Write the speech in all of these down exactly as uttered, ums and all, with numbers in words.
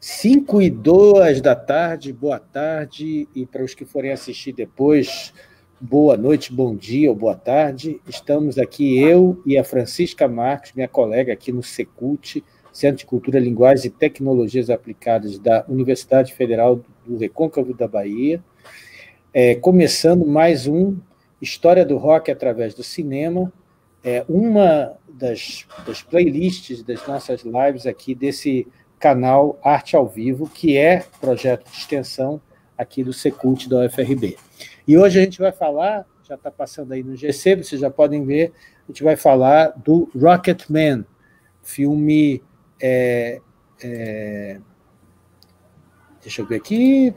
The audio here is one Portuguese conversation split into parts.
Cinco e duas da tarde, boa tarde, e para os que forem assistir depois, boa noite, bom dia ou boa tarde. Estamos aqui, eu e a Francisca Marques, minha colega aqui no Secult, Centro de Cultura, Linguagens e Tecnologias Aplicadas da Universidade Federal do Recôncavo da Bahia, é, começando mais um História do Rock através do Cinema, é, uma das, das playlists das nossas lives aqui desse canal Arte ao Vivo, que é projeto de extensão aqui do Secult da U F R B. E hoje a gente vai falar, já está passando aí no G C, vocês já podem ver, a gente vai falar do Rocketman, filme... É, é, deixa eu ver aqui,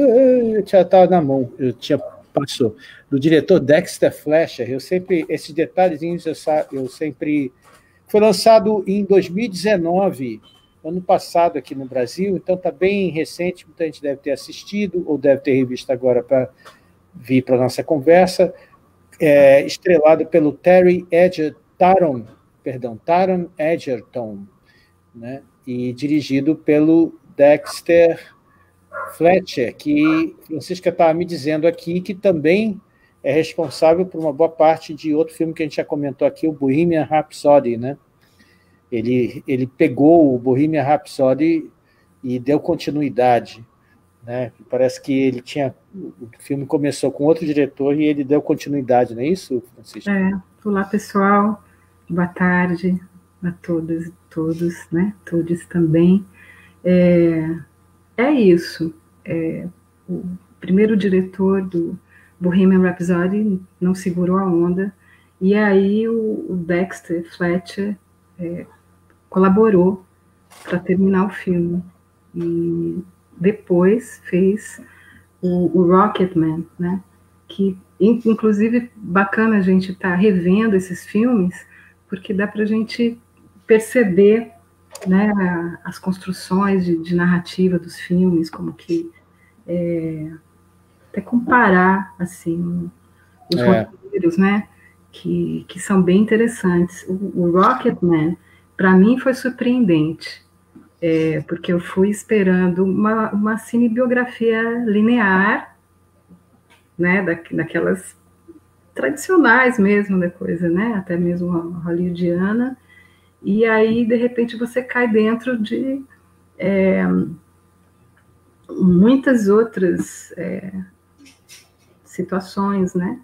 já estava na mão, eu tinha passou, do diretor Dexter Fletcher. Eu sempre, esses detalhezinhos eu, eu sempre... Foi lançado em dois mil e dezenove, ano passado aqui no Brasil, então está bem recente, muita gente deve ter assistido, ou deve ter revisto agora para vir para a nossa conversa, é, estrelado pelo Terry Edgerton, Taron, perdão, Taron Egerton, né, e dirigido pelo Dexter Fletcher, que Francisca estava me dizendo aqui que também é responsável por uma boa parte de outro filme que a gente já comentou aqui, o Bohemian Rhapsody, né? Ele, ele pegou o Bohemian Rhapsody e deu continuidade, né? Parece que ele tinha... O filme começou com outro diretor e ele deu continuidade, não é isso, Francisca? É. Olá, pessoal. Boa tarde a todas e todos, né? Todos também. É, é isso. É, o primeiro diretor do Bohemian Rhapsody não segurou a onda, e aí o, o Dexter Fletcher é, colaborou para terminar o filme. E depois fez o, o Rocketman, né? Que, inclusive, bacana a gente estar tá revendo esses filmes, porque dá para a gente perceber, né, as construções de, de narrativa dos filmes, como que é, até comparar assim os é. roteiros, né, que, que são bem interessantes. O, o Rocketman, para mim, foi surpreendente, é, porque eu fui esperando uma, uma cinebiografia linear, né, da, daquelas tradicionais mesmo da coisa, né, até mesmo hollywoodiana. E aí, de repente, você cai dentro de é, muitas outras é, situações, né?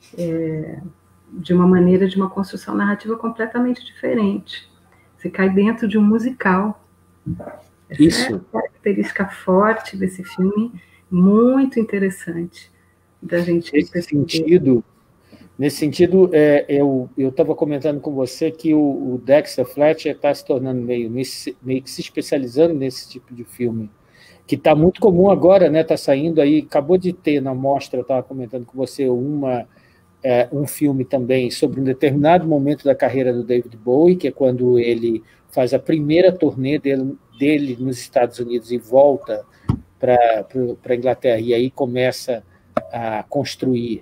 É, de uma maneira, de uma construção narrativa completamente diferente. Você cai dentro de um musical. Essa Isso. é uma característica forte desse filme, muito interessante da gente Nesse perceber. sentido... Nesse sentido, é, eu estava comentando com você que o, o Dexter Fletcher está se tornando meio, meio que se especializando nesse tipo de filme, que está muito comum agora, né? Está saindo aí, acabou de ter na mostra, eu estava comentando com você, uma, é, um filme também sobre um determinado momento da carreira do David Bowie, que é quando ele faz a primeira turnê dele, dele nos Estados Unidos e volta para a Inglaterra, e aí começa a construir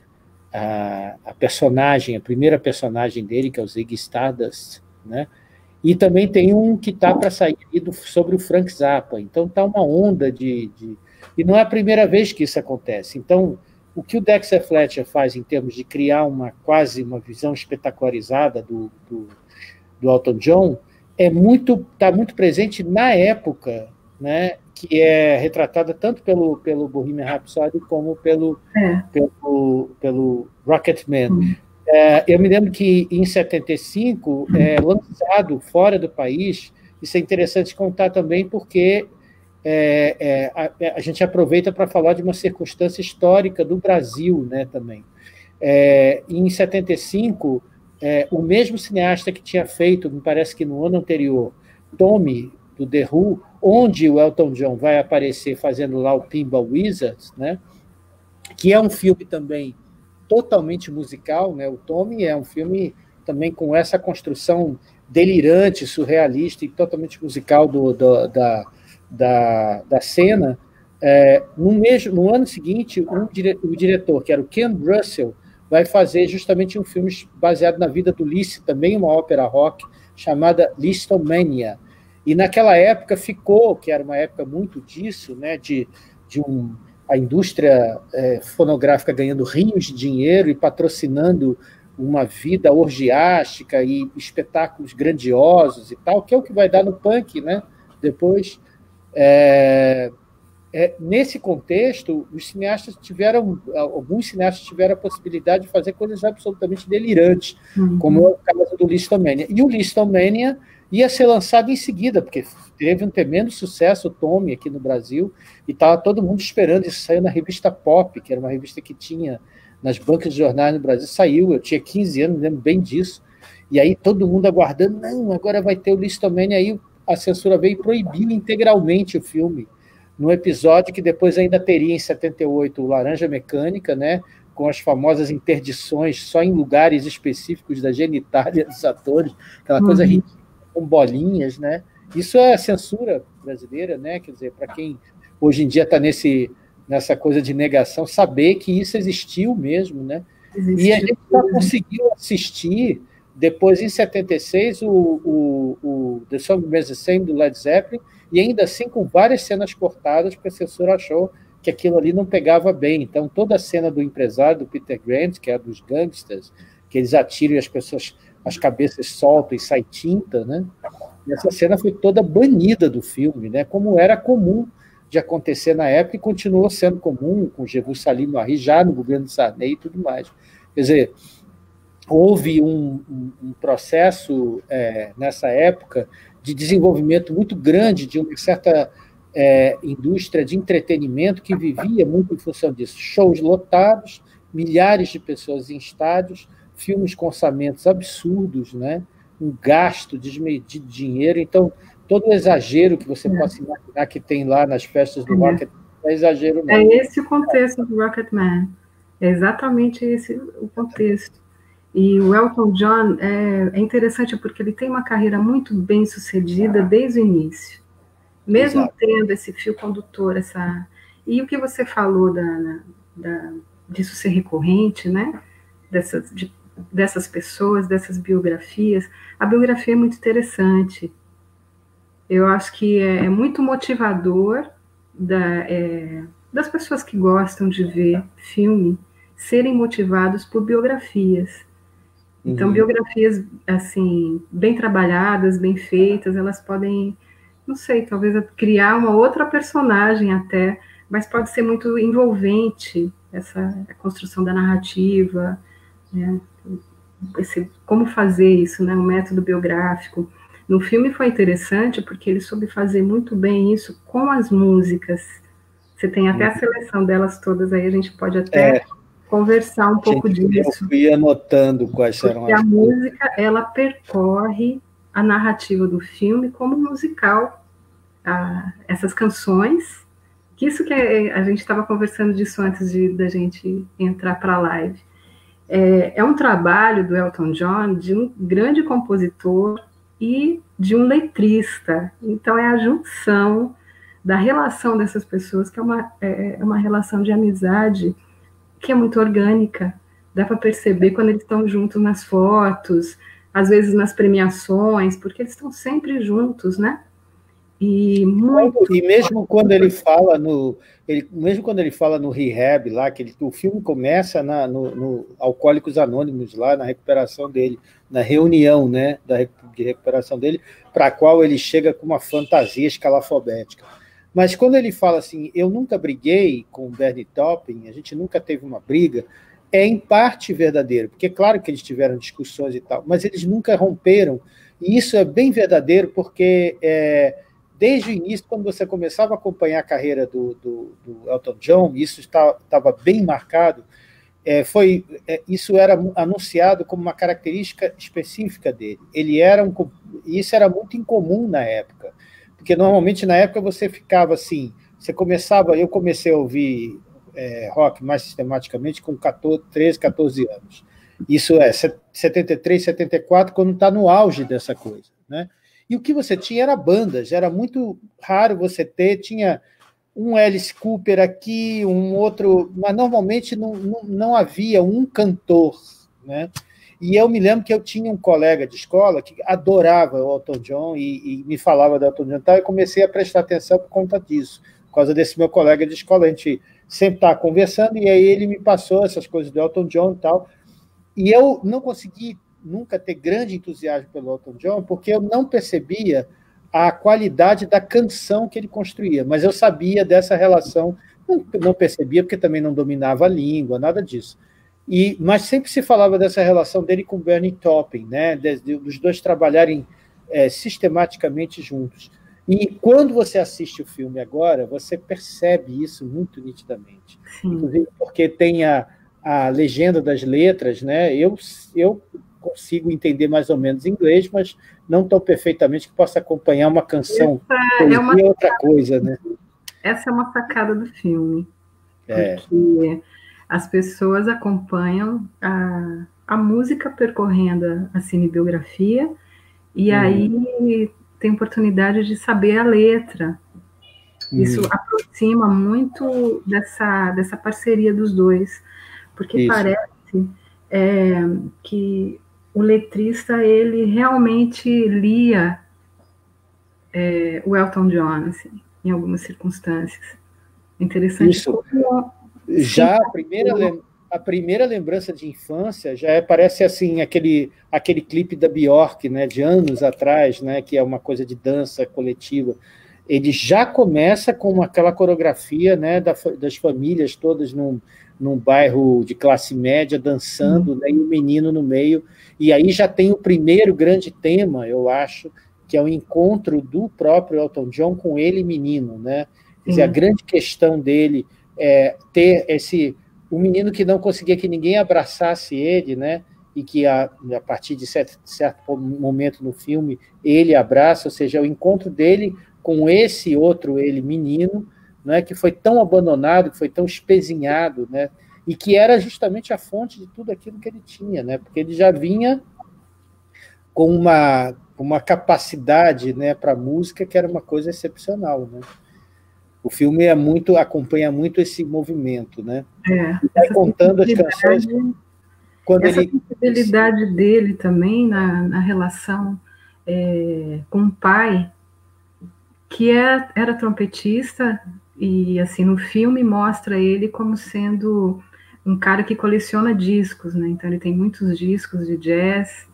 A, a personagem, a primeira personagem dele, que é o Ziggy Stardust, né? E também tem um que está para sair do, sobre o Frank Zappa. Então está uma onda de, de... E não é a primeira vez que isso acontece. Então, o que o Dexter Fletcher faz em termos de criar uma quase uma visão espetacularizada do, do, do Elton John é muito, está muito presente na época, né, que é retratada tanto pelo, pelo Bohemian Rhapsody como pelo, é. pelo, pelo Rocketman. Hum. É, eu me lembro que, em setenta e cinco, é lançado fora do país, isso é interessante contar também porque é, é, a, a gente aproveita para falar de uma circunstância histórica do Brasil, né, também. É, em setenta e cinco, é, o mesmo cineasta que tinha feito, me parece que no ano anterior, Tommy, do The Who, onde o Elton John vai aparecer fazendo lá o Pinball Wizards, né? Que é um filme também totalmente musical, né? O Tommy é um filme também com essa construção delirante, surrealista e totalmente musical do, do, da, da, da cena. É, no, mesmo, no ano seguinte, um dire, o diretor, que era o Ken Russell, vai fazer justamente um filme baseado na vida do Liszt, também uma ópera rock, chamada Lisztomania. E naquela época ficou, que era uma época muito disso, né, de, de um, a indústria é, fonográfica ganhando rios de dinheiro e patrocinando uma vida orgiástica e espetáculos grandiosos e tal, que é o que vai dar no punk, né? Depois, é, é, nesse contexto, os cineastas tiveram, alguns cineastas tiveram a possibilidade de fazer coisas absolutamente delirantes, uhum. como é o caso do Listomania. E o Listomania ia ser lançado em seguida, porque teve um tremendo sucesso, o Tommy, aqui no Brasil, e estava todo mundo esperando. Isso saiu na revista Pop, que era uma revista que tinha nas bancas de jornais no Brasil, saiu, eu tinha quinze anos, lembro bem disso, e aí todo mundo aguardando, não, agora vai ter o Listomania, aí a censura veio e proibiu integralmente o filme, num episódio que depois ainda teria em setenta e oito o Laranja Mecânica, né, com as famosas interdições só em lugares específicos da genitália dos atores, aquela coisa uhum. ridícula, com bolinhas, né? Isso é censura brasileira, né? Quer dizer, para quem hoje em dia está nesse nessa coisa de negação, saber que isso existiu mesmo, né? Existiu. E a gente só conseguiu assistir, depois, em setenta e seis, o, o, o The Song Remains the Same, do Led Zeppelin, e ainda assim com várias cenas cortadas, porque a censura achou que aquilo ali não pegava bem. Então, toda a cena do empresário, do Peter Grant, que é dos gangsters, que eles atiram e as pessoas, as cabeças soltam e sai tinta, né? E essa cena foi toda banida do filme, né? Como era comum de acontecer na época e continuou sendo comum com Jesus Salim Marie, já no governo de Sarney e tudo mais. Quer dizer, houve um, um, um processo é, nessa época de desenvolvimento muito grande de uma certa é, indústria de entretenimento que vivia muito em função disso. Shows lotados, milhares de pessoas em estádios, filmes com orçamentos absurdos, né? Um gasto desmedido de dinheiro. Então, todo o exagero que você é. possa imaginar que tem lá nas festas do é. Rocket não é exagero, não. É esse o contexto do Rocketman. É exatamente esse o contexto. E o Elton John é, é interessante porque ele tem uma carreira muito bem sucedida desde o início. Mesmo Exato. tendo esse fio condutor, essa... E o que você falou da, da, disso ser recorrente, né? Dessas, de, dessas pessoas, dessas biografias. A biografia é muito interessante. Eu acho que é, é muito motivador da, é, das pessoas que gostam de ver filme serem motivados por biografias. Então, uhum. biografias, assim, bem trabalhadas, bem feitas, elas podem, não sei, talvez criar uma outra personagem até, mas pode ser muito envolvente essa a construção da narrativa, né? Esse, como fazer isso, né? O método biográfico. No filme foi interessante porque ele soube fazer muito bem isso com as músicas. Você tem até a seleção delas todas aí, a gente pode até... É. conversar um pouco disso. Eu fui anotando quais eram as... Porque a música, ela percorre a narrativa do filme como musical. Ah, essas canções, que isso que é, a gente estava conversando disso antes de, da gente entrar para a live. É, é um trabalho do Elton John, de um grande compositor e de um letrista. Então, é a junção da relação dessas pessoas, que é uma, é uma relação de amizade que é muito orgânica, dá para perceber quando eles estão juntos nas fotos, às vezes nas premiações, porque eles estão sempre juntos, né? E, muito... e mesmo quando ele fala no, ele, mesmo quando ele fala no rehab lá, que ele, o filme começa na, no, no Alcoólicos Anônimos lá na recuperação dele, na reunião, né, da de recuperação dele, para a qual ele chega com uma fantasia escalafobética. Mas quando ele fala assim, eu nunca briguei com o Bernie Taupin, a gente nunca teve uma briga, é em parte verdadeiro, porque é claro que eles tiveram discussões e tal, mas eles nunca romperam, e isso é bem verdadeiro, porque é, desde o início, quando você começava a acompanhar a carreira do, do, do Elton John, isso estava bem marcado, é, foi, é, isso era anunciado como uma característica específica dele. Ele era um, e isso era muito incomum na época, porque normalmente na época você ficava assim, você começava, eu comecei a ouvir é, rock mais sistematicamente com catorze, treze, catorze anos. Isso é setenta e três, setenta e quatro, quando está no auge dessa coisa, né? E o que você tinha era bandas, era muito raro você ter, tinha um Alice Cooper aqui, um outro, mas normalmente não, não, não havia um cantor, né? E eu me lembro que eu tinha um colega de escola que adorava o Elton John e, e me falava do Elton John e tal, e comecei a prestar atenção por conta disso, por causa desse meu colega de escola. A gente sempre estava conversando, e aí ele me passou essas coisas do Elton John e tal. E eu não consegui nunca ter grande entusiasmo pelo Elton John, porque eu não percebia a qualidade da canção que ele construía, mas eu sabia dessa relação, não, não percebia porque também não dominava a língua, nada disso. E, mas sempre se falava dessa relação dele com Bernie Taupin, né? Dos dois trabalharem é, sistematicamente juntos. E quando você assiste o filme agora, você percebe isso muito nitidamente. Sim. Inclusive porque tem a, a legenda das letras, né? Eu, eu consigo entender mais ou menos inglês, mas não tão perfeitamente que possa acompanhar uma canção. Essa é uma outra coisa, né? Essa é uma sacada do filme. É. Porque as pessoas acompanham a, a música percorrendo a cinebiografia e hum. aí tem oportunidade de saber a letra. Hum. Isso aproxima muito dessa, dessa parceria dos dois, porque Isso. parece é, que o letrista ele realmente lia é, o Elton John, assim, em algumas circunstâncias. Interessante. Isso. Como... Já a primeira, a primeira lembrança de infância já é, parece assim aquele, aquele clipe da Bjork, né, de anos atrás, né, que é uma coisa de dança coletiva. Ele já começa com aquela coreografia, né, da, das famílias todas num, num bairro de classe média dançando, uhum. né, e o menino no meio. E aí já tem o primeiro grande tema, eu acho, que é o encontro do próprio Elton John com ele menino, né? Quer dizer, a grande questão dele é ter esse o menino que não conseguia que ninguém abraçasse ele, né? E que a, a partir de certo, certo momento no filme ele abraça, ou seja, o encontro dele com esse outro ele menino, né? Que foi tão abandonado, que foi tão espezinhado, né? E que era justamente a fonte de tudo aquilo que ele tinha, né? Porque ele já vinha com uma, uma capacidade, né, para a música que era uma coisa excepcional, né? O filme é muito, acompanha muito esse movimento, né? É, e vai contando as canções. Quando essa ele... sensibilidade dele também na, na relação é, com o pai, que é, era trompetista, e assim no filme mostra ele como sendo um cara que coleciona discos, né? Então ele tem muitos discos de jazz,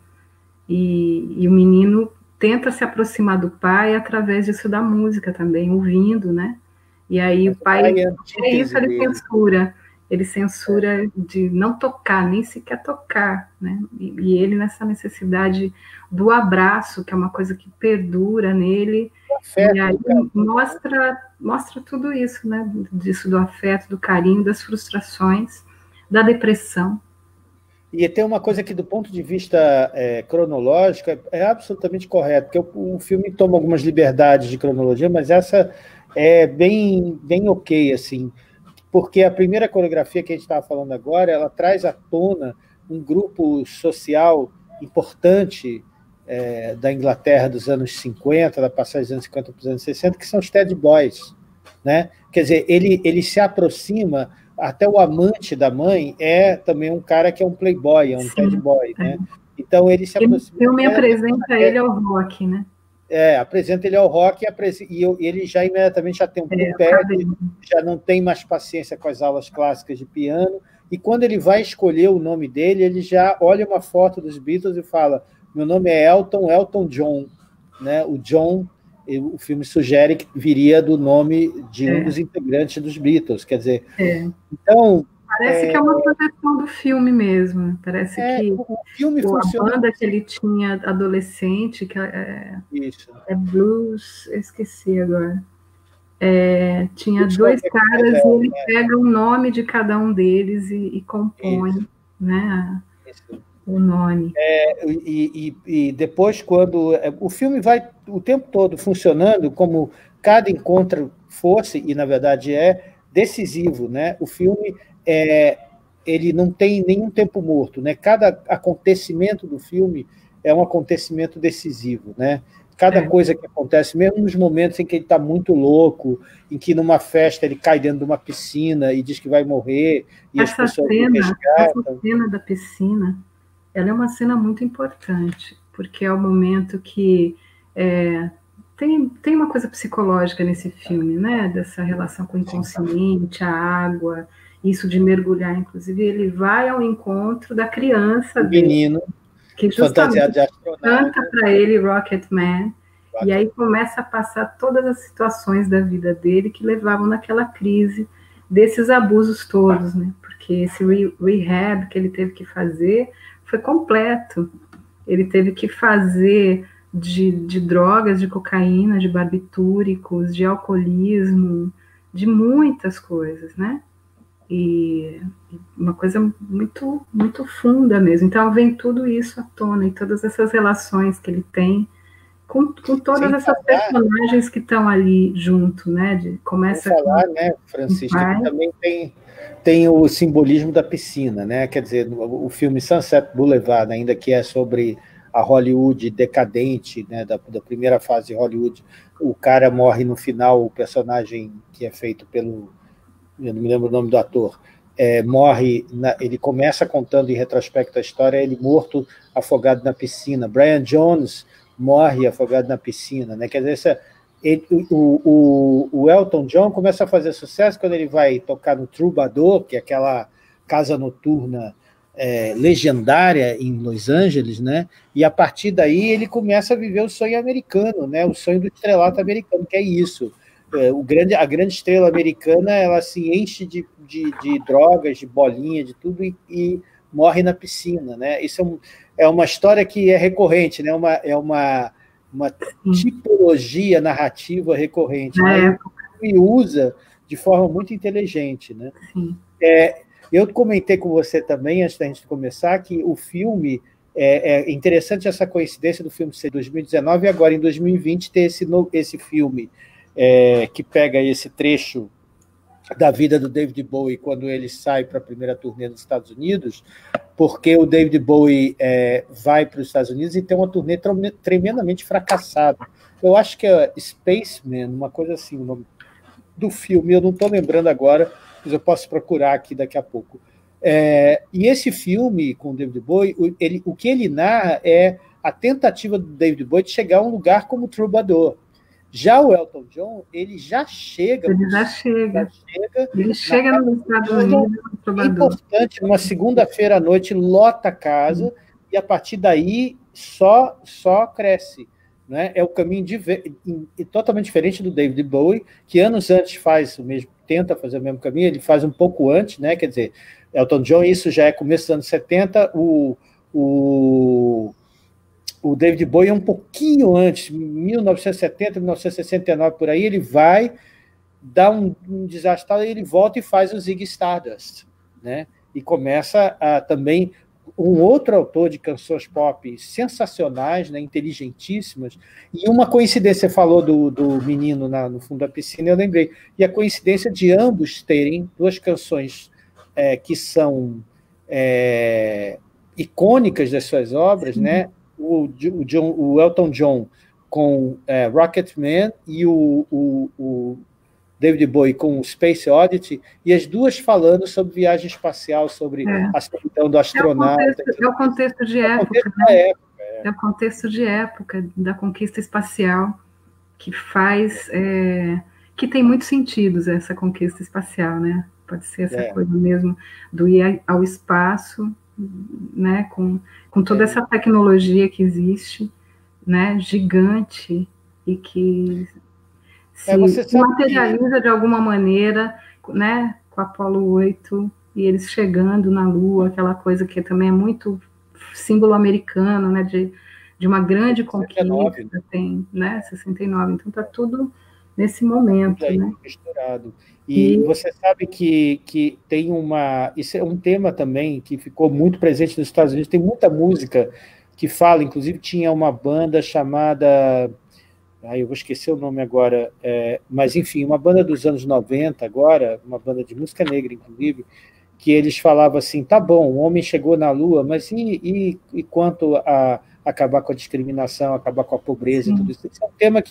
e, e o menino tenta se aproximar do pai através disso da música também, ouvindo, né? E aí o pai, é isso, ele censura, ele censura de não tocar, nem sequer tocar, né? E, e ele nessa necessidade do abraço, que é uma coisa que perdura nele, afeto, e aí mostra, mostra tudo isso, né? Disso do afeto, do carinho, das frustrações, da depressão. E tem uma coisa que, do ponto de vista é, cronológico, é, é absolutamente correto, porque o, o filme toma algumas liberdades de cronologia, mas essa é bem, bem ok, assim, porque a primeira coreografia que a gente estava falando agora, ela traz à tona um grupo social importante é, da Inglaterra dos anos cinquenta, da passagem dos anos cinquenta para os anos sessenta, que são os Ted Boys, né? Quer dizer, ele, ele se aproxima... Até o amante da mãe é também um cara que é um playboy, é um Sim, Ted Boy, é. né? Então ele se aproxima... O filme apresenta ele ao rock, né? É, apresenta ele ao rock e, e ele já imediatamente já tem um é, pé, já não tem mais paciência com as aulas clássicas de piano, e quando ele vai escolher o nome dele, ele já olha uma foto dos Beatles e fala: meu nome é Elton, Elton John, né? O John... o filme sugere que viria do nome de um é. dos integrantes dos Beatles, quer dizer... É. Então... Parece é, que é uma proteção do filme mesmo, parece é, que o filme o, funciona... a banda que ele tinha adolescente, que é, Isso. é blues, eu esqueci agora, é, tinha Isso dois caras é, e ele é. pega o nome de cada um deles e, e compõe, Isso. né, Isso. o nome. É, e, e, e depois, quando o filme vai o tempo todo funcionando, como cada encontro fosse, e na verdade é decisivo, né? O filme é, ele não tem nenhum tempo morto, né? Cada acontecimento do filme é um acontecimento decisivo, né? Cada é. coisa que acontece, mesmo nos momentos em que ele está muito louco, em que numa festa ele cai dentro de uma piscina e diz que vai morrer, e essa as pessoas cena, resgatam. Essa cena da piscina ela é uma cena muito importante, porque é o momento que é, tem, tem uma coisa psicológica nesse filme, né? Dessa relação com o inconsciente, a água, isso de mergulhar, inclusive, ele vai ao encontro da criança o dele, menino, que fantasiado justamente de astronauta, canta para ele Rocketman, e aí começa a passar todas as situações da vida dele que levavam naquela crise desses abusos todos, né? Porque esse re rehab que ele teve que fazer foi completo. Ele teve que fazer de, de drogas, de cocaína, de barbitúricos, de alcoolismo, de muitas coisas, né? E uma coisa muito, muito funda mesmo. Então vem tudo isso à tona, e todas essas relações que ele tem com, com todas Sem essas falar, personagens que estão ali junto, né? De, começa sem falar, com né, Francisca, pai. que também tem, tem o simbolismo da piscina, né? Quer dizer, o, o filme Sunset Boulevard, ainda que é sobre a Hollywood decadente, né, da, da primeira fase de Hollywood, o cara morre no final, o personagem que é feito pelo, eu não me lembro o nome do ator, é, morre, na, ele começa contando em retrospecto a história, ele morto afogado na piscina. Brian Jones morre afogado na piscina, né? Quer dizer, essa, ele, o, o, o Elton John começa a fazer sucesso quando ele vai tocar no Troubadour, que é aquela casa noturna é, legendária em Los Angeles, né? E a partir daí ele começa a viver o sonho americano, né? O sonho do estrelato americano, que é isso. O grande, a grande estrela americana, ela se enche de, de, de drogas, de bolinha, de tudo, e, e morre na piscina, né? Isso é, um, é uma história que é recorrente, né? Uma, é uma, uma tipologia narrativa recorrente, né? E usa de forma muito inteligente, né? É, eu comentei com você também, antes da gente começar, que o filme, é, é interessante essa coincidência do filme ser dois mil e dezenove e agora, em dois mil e vinte, ter esse, esse filme É, que pega esse trecho da vida do David Bowie quando ele sai para a primeira turnê nos Estados Unidos, porque o David Bowie é, vai para os Estados Unidos e tem uma turnê tremendamente fracassada. Eu acho que é Spaceman, uma coisa assim, o nome do filme, eu não estou lembrando agora, mas eu posso procurar aqui daqui a pouco. É, e esse filme com o David Bowie, ele, o que ele narra é a tentativa do David Bowie de chegar a um lugar como Troubadour. Já o Elton John, ele já chega... Ele já chega. Já chega ele chega nos Estados Unidos. É importante, uma segunda-feira à noite, lota a casa, Sim. e a partir daí só, só cresce. Né? É o caminho de, totalmente diferente do David Bowie, que anos antes faz o mesmo, tenta fazer o mesmo caminho, ele faz um pouco antes, né? Quer dizer, Elton John, isso já é começo dos anos setenta, o... o O David Bowie é um pouquinho antes, mil novecentos e setenta, mil novecentos e sessenta e nove, por aí, ele vai, dá um, um desastre, ele volta e faz o Ziggy Stardust, né? E começa a, também um outro autor de canções pop sensacionais, né? Inteligentíssimas, e uma coincidência, você falou do, do menino na, no fundo da piscina, eu lembrei, e a coincidência de ambos terem duas canções é, que são é, icônicas das suas obras, Sim. né? O, o, John, o Elton John com é, Rocketman e o, o, o David Bowie com o Space Oddity, e as duas falando sobre viagem espacial, sobre é. a solidão do astronauta. É o contexto, é o contexto de é época, contexto né? época é. é o contexto de época da conquista espacial que faz, é, que tem muitos sentidos essa conquista espacial, né? Pode ser essa é. coisa mesmo do ir ao espaço, né, com, com toda é. essa tecnologia que existe, né, gigante, e que se é, materializa que... de alguma maneira, né, com a Apollo oito, e eles chegando na Lua, aquela coisa que também é muito símbolo americano, né, de, de uma grande sessenta e nove, conquista, tem, né, sessenta e nove, então está tudo nesse momento, aí, né? misturado. E, e você sabe que, que tem uma... Isso é um tema também que ficou muito presente nos Estados Unidos, tem muita música que fala, inclusive tinha uma banda chamada... Ai, eu vou esquecer o nome agora, é, mas enfim, uma banda dos anos noventa agora, uma banda de música negra, inclusive, que eles falavam assim, tá bom, o homem chegou na Lua, mas e, e, e quanto a acabar com a discriminação, acabar com a pobreza, Sim. tudo isso? Esse é um tema que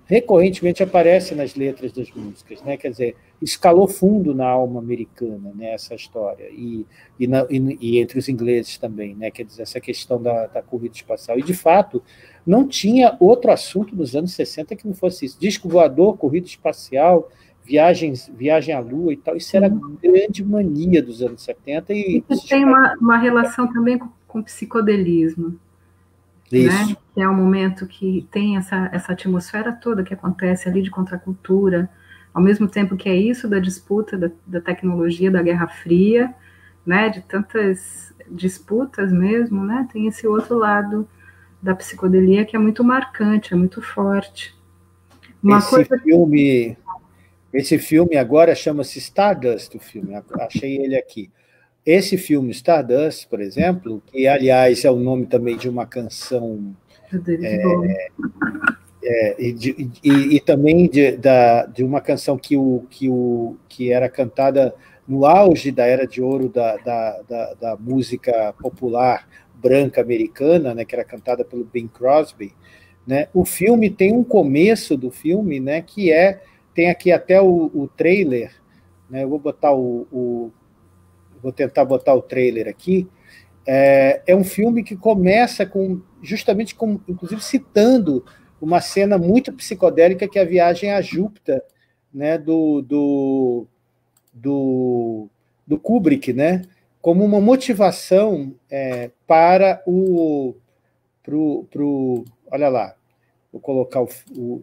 recorrentemente aparece nas letras das músicas, né? Quer dizer, escalou fundo na alma americana, né, essa história, e, e, na, e, e entre os ingleses também, né? Quer dizer, essa questão da, da corrida espacial. E, de fato, não tinha outro assunto nos anos sessenta que não fosse isso. Disco voador, corrida espacial, viagens, viagem à Lua e tal, isso era a grande mania dos anos setenta. E isso tem uma, uma relação também com, com psicodelismo. Isso. Né? Que é um momento que tem essa, essa atmosfera toda que acontece ali de contracultura, ao mesmo tempo que é isso da disputa da, da tecnologia, da Guerra Fria, né? De tantas disputas mesmo, né? Tem esse outro lado da psicodelia que é muito marcante, é muito forte. Uma esse coisa filme, esse filme agora chama-se Stardust, o filme, achei ele aqui. Esse filme, Stardust, por exemplo, que, aliás, é o nome também de uma canção, é, é, e, de, e, e também de, da, de uma canção que, o, que, o, que era cantada no auge da Era de Ouro da, da, da, da música popular branca americana, né, que era cantada pelo Bing Crosby, né? O filme tem um começo do filme, né, que é, tem aqui até o, o trailer, né, eu vou botar o... o vou tentar botar o trailer aqui, é, é um filme que começa com, justamente, com, inclusive citando uma cena muito psicodélica, que é a viagem a Júpiter, né, do, do, do, do Kubrick, né, como uma motivação é, para o... Pro, pro, olha lá, vou colocar o, o...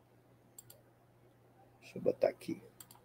Deixa eu botar aqui.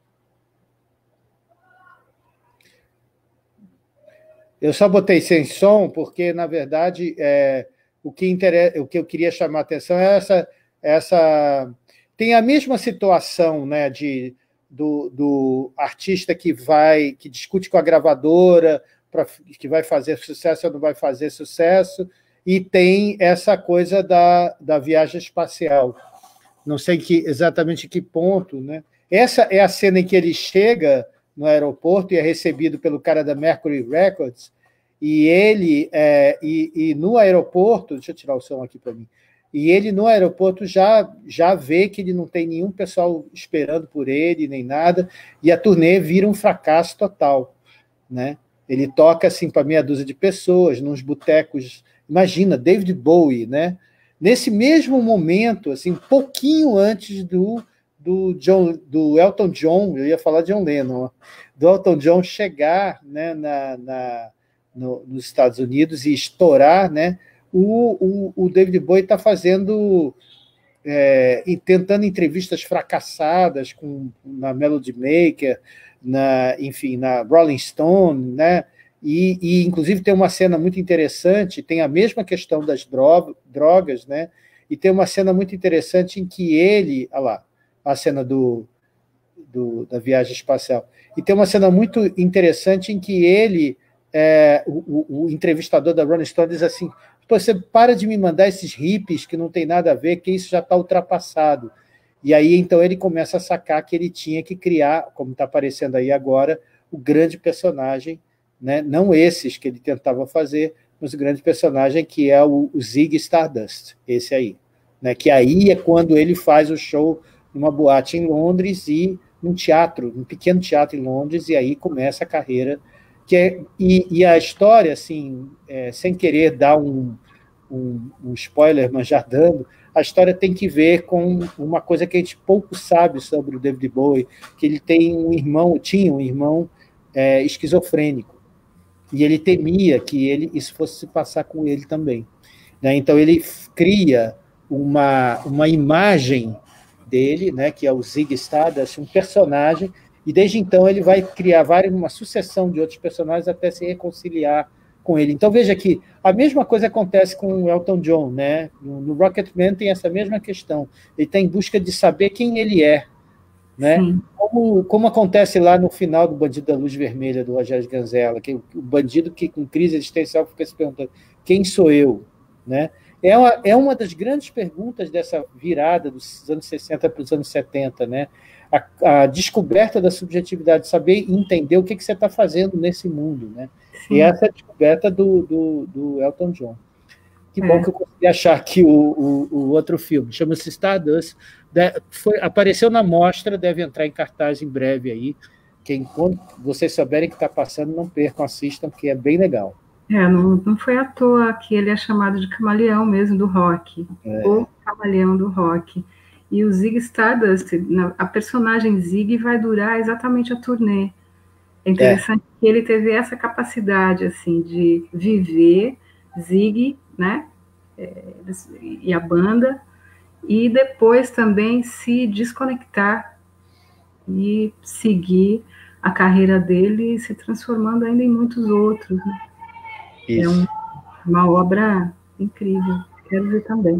Eu só botei sem som porque, na verdade, é, o, que interessa, o que eu queria chamar a atenção é essa... essa tem a mesma situação, né, de, do, do artista que vai, que discute com a gravadora, pra, que vai fazer sucesso ou não vai fazer sucesso, e tem essa coisa da, da viagem espacial. Não sei que, exatamente que ponto, né? Essa é a cena em que ele chega no aeroporto e é recebido pelo cara da Mercury Records, e ele, é, e, e no aeroporto, deixa eu tirar o som aqui para mim, e ele no aeroporto já, já vê que ele não tem nenhum pessoal esperando por ele, nem nada, e a turnê vira um fracasso total, né? Ele toca assim para meia dúzia de pessoas, nos botecos, imagina, David Bowie, né? Nesse mesmo momento, assim, um pouquinho antes do do, John, do Elton John, eu ia falar de John Lennon, do Elton John chegar, né, na, na, no, nos Estados Unidos e estourar, né, o, o, o David Bowie está fazendo, é, e tentando entrevistas fracassadas com, na Melody Maker, na, enfim, na Rolling Stone, né, e, e inclusive tem uma cena muito interessante, tem a mesma questão das drogas, né, e tem uma cena muito interessante em que ele, olha lá, a cena do, do, da viagem espacial. E tem uma cena muito interessante em que ele, é, o, o, o entrevistador da Rolling Stone diz assim, você para de me mandar esses hippies que não tem nada a ver, que isso já está ultrapassado. E aí, então, ele começa a sacar que ele tinha que criar, como está aparecendo aí agora, o grande personagem, né? Não esses que ele tentava fazer, mas o grande personagem que é o, o Ziggy Stardust, esse aí. Né? Que aí é quando ele faz o show numa boate em Londres e num teatro, um pequeno teatro em Londres, e aí começa a carreira. Que é, e, e a história, assim, é, sem querer dar um, um, um spoiler, mas já dando, a história tem que ver com uma coisa que a gente pouco sabe sobre o David Bowie, que ele tem um irmão, tinha um irmão é, esquizofrênico, e ele temia que ele, isso fosse se passar com ele também. Né? Então ele cria uma, uma imagem dele, né, que é o Ziggy Stardust, um personagem, e desde então ele vai criar várias, uma sucessão de outros personagens até se reconciliar com ele. Então veja que a mesma coisa acontece com o Elton John, né? No, no Rocketman tem essa mesma questão. Ele está em busca de saber quem ele é, né? Como, como acontece lá no final do Bandido da Luz Vermelha, do Rogério Ganzella, que o bandido que com crise existencial fica se perguntando quem sou eu, né? É uma, é uma das grandes perguntas dessa virada dos anos sessenta para os anos setenta, né? A, a descoberta da subjetividade, saber e entender o que, que você está fazendo nesse mundo, né? Sim. E essa é a descoberta do, do, do Elton John. Que bom é. que eu consegui achar aqui o, o, o outro filme. Chama-se Stardust. Foi, apareceu na mostra, deve entrar em cartaz em breve aí. Quem, quando vocês souberem que está passando, não percam, assistam, que é bem legal. É, não, não foi à toa que ele é chamado de camaleão mesmo do rock, é. O camaleão do rock. E o Ziggy Stardust, a personagem Ziggy vai durar exatamente a turnê. É interessante é. que ele teve essa capacidade assim de viver Ziggy, né, e a banda, e depois também se desconectar e seguir a carreira dele, se transformando ainda em muitos outros. Né? É um, uma obra incrível, quero ver também.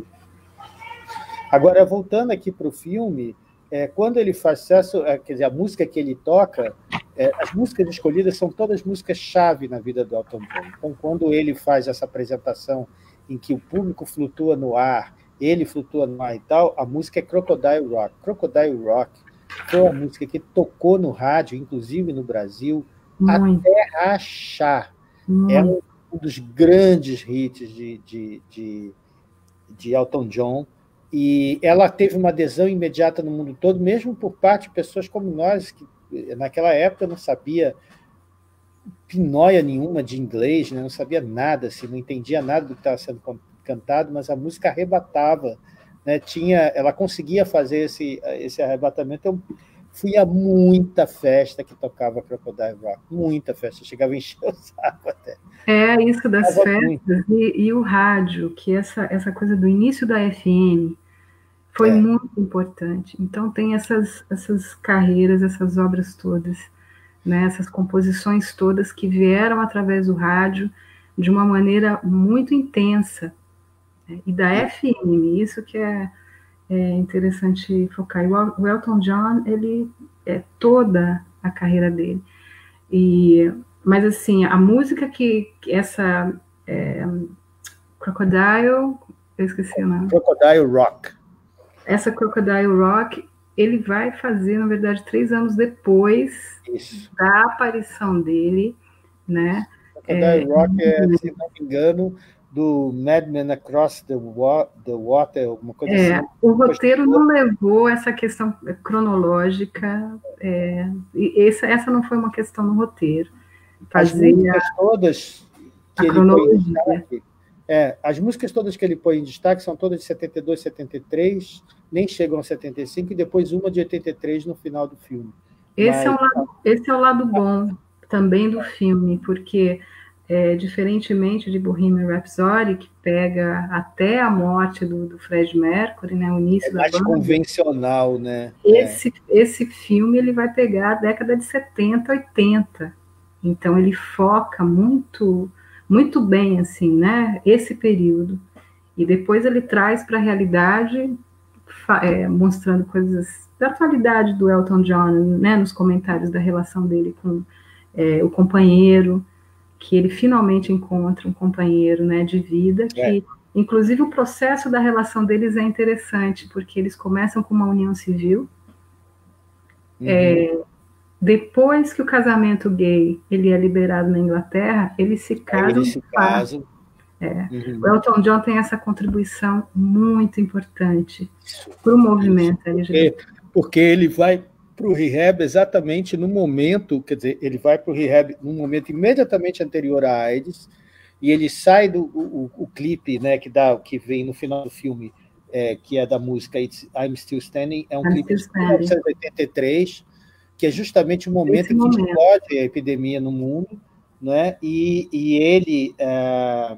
Agora, voltando aqui para o filme, é, quando ele faz sucesso, é, quer dizer, a música que ele toca, é, as músicas escolhidas são todas músicas-chave na vida do Elton John. Então, quando ele faz essa apresentação em que o público flutua no ar, ele flutua no ar e tal, a música é Crocodile Rock. Crocodile Rock foi uma música que tocou no rádio, inclusive no Brasil, Muito. até rachar. Muito. É um dos grandes hits de, de, de, de Elton John, e ela teve uma adesão imediata no mundo todo, mesmo por parte de pessoas como nós, que naquela época não sabia pinóia nenhuma de inglês, né? Não sabia nada, assim, não entendia nada do que estava sendo cantado, mas a música arrebatava, né? Tinha, ela conseguia fazer esse, esse arrebatamento. Eu fui a muita festa que tocava Crocodile Rock, muita festa, eu chegava a encher o saco até. É, isso das Tava festas e, e o rádio, que essa, essa coisa do início da F M foi é. muito importante. Então tem essas, essas carreiras, essas obras todas, né, essas composições todas que vieram através do rádio de uma maneira muito intensa, né, e da F M, isso que é, é interessante focar. O Elton John, ele é toda a carreira dele. E, mas assim, a música que, que essa é, Crocodile, eu esqueci o nome. Crocodile Rock. Essa Crocodile Rock, ele vai fazer, na verdade, três anos depois Isso. da aparição dele, né? Crocodile é, Rock é, se não me engano, do Mad Men Across the, wa the Water, alguma coisa é, assim. O roteiro não levou essa questão cronológica, é, e essa, essa não foi uma questão no roteiro. Fazer as músicas todas que a ele cronologia. põe em destaque, é, as músicas todas que ele põe em destaque são todas de setenta e dois, setenta e três, nem chegam a setenta e cinco, e depois uma de oitenta e três no final do filme. Esse, Mas, é, um lado, esse é o lado bom também do filme, porque, é, diferentemente de Bohemian Rhapsody, que pega até a morte do, do Fred Mercury, né, o início é da mais banda, convencional, né? Esse, é. esse filme ele vai pegar a década de setenta, oitenta. Então ele foca muito, muito bem assim, né, esse período. E depois ele traz para a realidade, é, mostrando coisas da atualidade do Elton John, né, nos comentários da relação dele com é, o companheiro, que ele finalmente encontra um companheiro, né, de vida, que, é. inclusive, o processo da relação deles é interessante, porque eles começam com uma união civil, uhum. é, depois que o casamento gay ele é liberado na Inglaterra, eles se casam. Eles se casam. É. Uhum. O Elton John tem essa contribuição muito importante para o movimento L G B T. Porque, porque ele vai para o rehab exatamente no momento, quer dizer, ele vai para o rehab num momento imediatamente anterior à AIDS, e ele sai do o, o, o clipe, né, que, dá, que vem no final do filme, é, que é da música It's, I'm Still Standing, é um I'm clipe de mil novecentos e oitenta e três, que é justamente o momento em que explode a epidemia no mundo, né? e, e ele, é,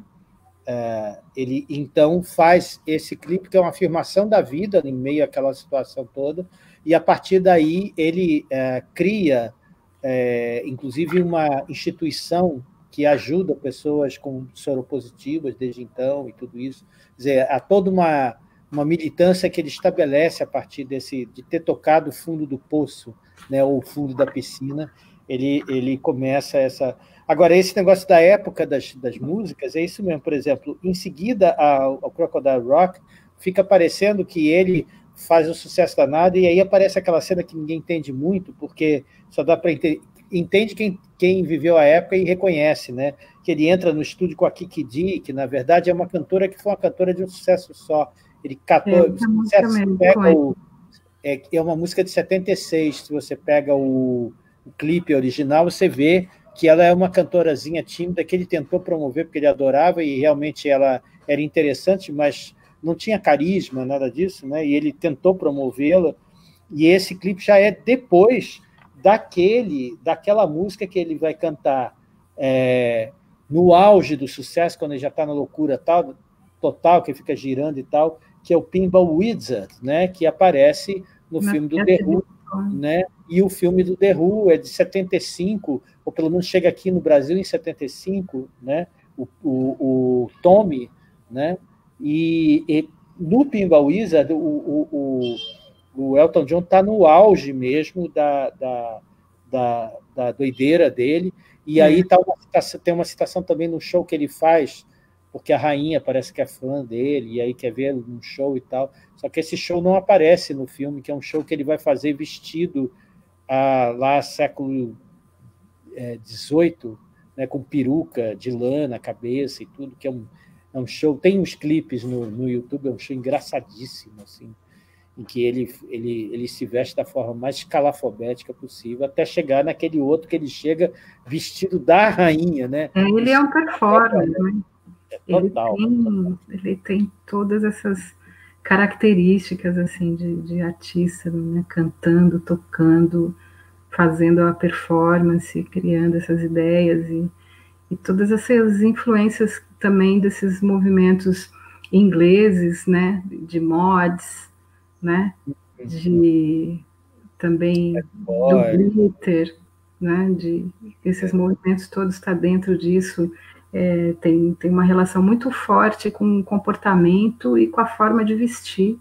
é, ele então faz esse clipe, que é uma afirmação da vida em meio àquela situação toda, e a partir daí ele é, cria, é, inclusive, uma instituição que ajuda pessoas com soropositivas desde então e tudo isso. Quer dizer, há toda uma, uma militância que ele estabelece a partir desse, de ter tocado o fundo do poço, né, ou o fundo da piscina, ele, ele começa essa... Agora, esse negócio da época das, das músicas, é isso mesmo. Por exemplo, em seguida ao, ao Crocodile Rock, fica parecendo que ele faz um sucesso danado, e aí aparece aquela cena que ninguém entende muito, porque só dá para entender, entende quem, quem viveu a época e reconhece, né? Que ele entra no estúdio com a Kiki Dee, que, na verdade, é uma cantora que foi uma cantora de um sucesso só. Ele catou... É, essa música mesmo, pega o, é, é uma música de setenta e seis, se você pega o, o clipe original, você vê que ela é uma cantorazinha tímida que ele tentou promover porque ele adorava e realmente ela era interessante, mas não tinha carisma, nada disso, né? E ele tentou promovê-la, e esse clipe já é depois daquele, daquela música que ele vai cantar é, no auge do sucesso, quando ele já está na loucura tal, total, que fica girando e tal, que é o Pinball Wizard, né? Que aparece no Na filme do The Who, né? E o filme do The Who é de setenta e cinco, ou pelo menos chega aqui no Brasil em setenta e cinco, né? O, o, o Tommy, né? E, e no Pinball Wizard, o, o, o, o Elton John está no auge mesmo da, da, da, da doideira dele, e aí tá uma citação, tem uma citação também no show que ele faz, porque a rainha parece que é fã dele, e aí quer ver um show e tal, só que esse show não aparece no filme, que é um show que ele vai fazer vestido a, lá século dezoito, né, com peruca de lã na cabeça e tudo, que é um, é um show, tem uns clipes no, no YouTube, é um show engraçadíssimo, assim, em que ele, ele, ele se veste da forma mais escalafobética possível, até chegar naquele outro que ele chega vestido da rainha, né? É, ele é um performer, é, né? É total, ele, tem, total. ele tem todas essas características assim de, de artista, né? Cantando, tocando, fazendo a performance, criando essas ideias e, e todas essas influências também desses movimentos ingleses, né? De mods, né? De também do glitter, né? De esses é. movimentos todos está dentro disso. É, tem, tem uma relação muito forte com o comportamento e com a forma de vestir,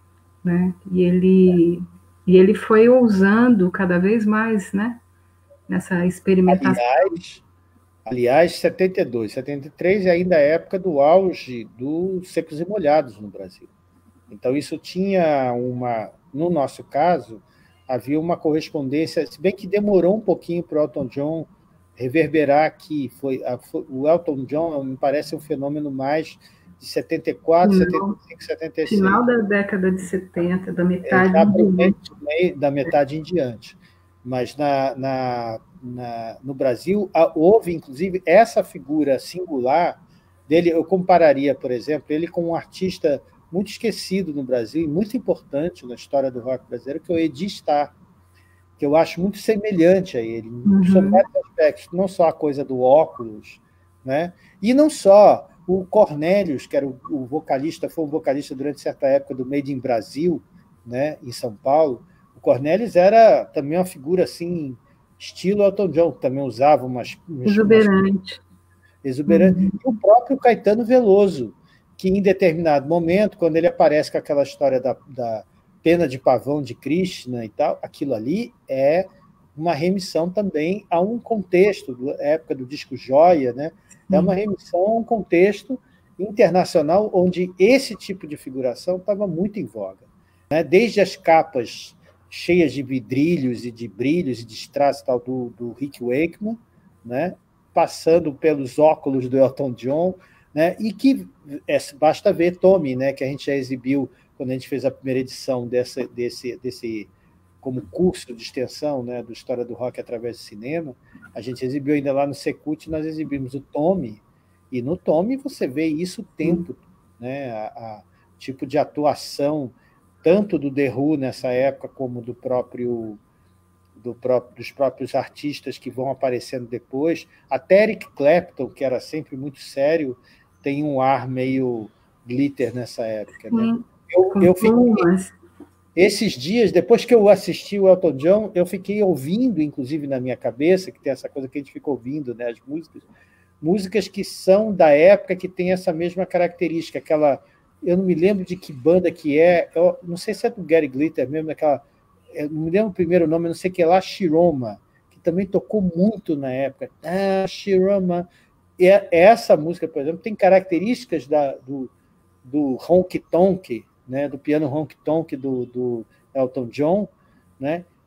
né? E ele, e ele foi ousando cada vez mais, né? Nessa experimentação. Aliás, aliás, setenta e dois, setenta e três é ainda a época do auge dos Secos e Molhados no Brasil. Então, isso tinha uma... No nosso caso, havia uma correspondência, se bem que demorou um pouquinho para o Elton John reverberar aqui. Foi, a, foi, o Elton John me parece um fenômeno mais de setenta e quatro, final, setenta e cinco, setenta e seis. Final da década de setenta, da metade é, em diante. Da metade em diante. Mas na, na, na, no Brasil houve, inclusive, essa figura singular dele. Eu compararia, por exemplo, ele com um artista muito esquecido no Brasil e muito importante na história do rock brasileiro, que é o Edi Starr, que eu acho muito semelhante a ele, uhum. sobre vários aspectos, não só a coisa do óculos, né? E não só o Cornelius, que era o, o vocalista, foi um vocalista durante certa época do Made in Brasil, né, em São Paulo. O Cornelius era também uma figura assim, estilo Elton John, que também usava umas... Exuberante. Umas, exuberante. Uhum. E o próprio Caetano Veloso, que em determinado momento, quando ele aparece com aquela história da, da pena de pavão de Krishna e tal, aquilo ali é uma remissão também a um contexto, da época do disco Joia, né? É uma remissão a um contexto internacional onde esse tipo de figuração estava muito em voga, né? Desde as capas cheias de vidrilhos e de brilhos e de strass tal do, do Rick Wakeman, né? Passando pelos óculos do Elton John, né? E que é, basta ver Tommy, né? Que a gente já exibiu quando a gente fez a primeira edição dessa, desse, desse como curso de extensão, né, do História do Rock através do cinema. A gente exibiu ainda lá no Secult, nós exibimos o Tommy, e no Tommy você vê isso o tempo, né? A, a tipo de atuação tanto do The Who nessa época como do próprio, do próprio dos próprios artistas que vão aparecendo depois. Até Eric Clapton, que era sempre muito sério, tem um ar meio glitter nessa época, né? Eu, eu fiquei, esses dias, depois que eu assisti o Elton John, eu fiquei ouvindo, inclusive na minha cabeça, que tem essa coisa que a gente fica ouvindo, né, as músicas, músicas que são da época, que tem essa mesma característica, aquela, eu não me lembro de que banda que é, eu não sei se é do Gary Glitter mesmo, aquela, eu não me lembro o primeiro nome, eu não sei o que é lá, Shiroma, que também tocou muito na época. Ah, Shiroma. E essa música, por exemplo, tem características da, do, do honky tonk, né, do piano honky tonk do, do Elton John, né, que,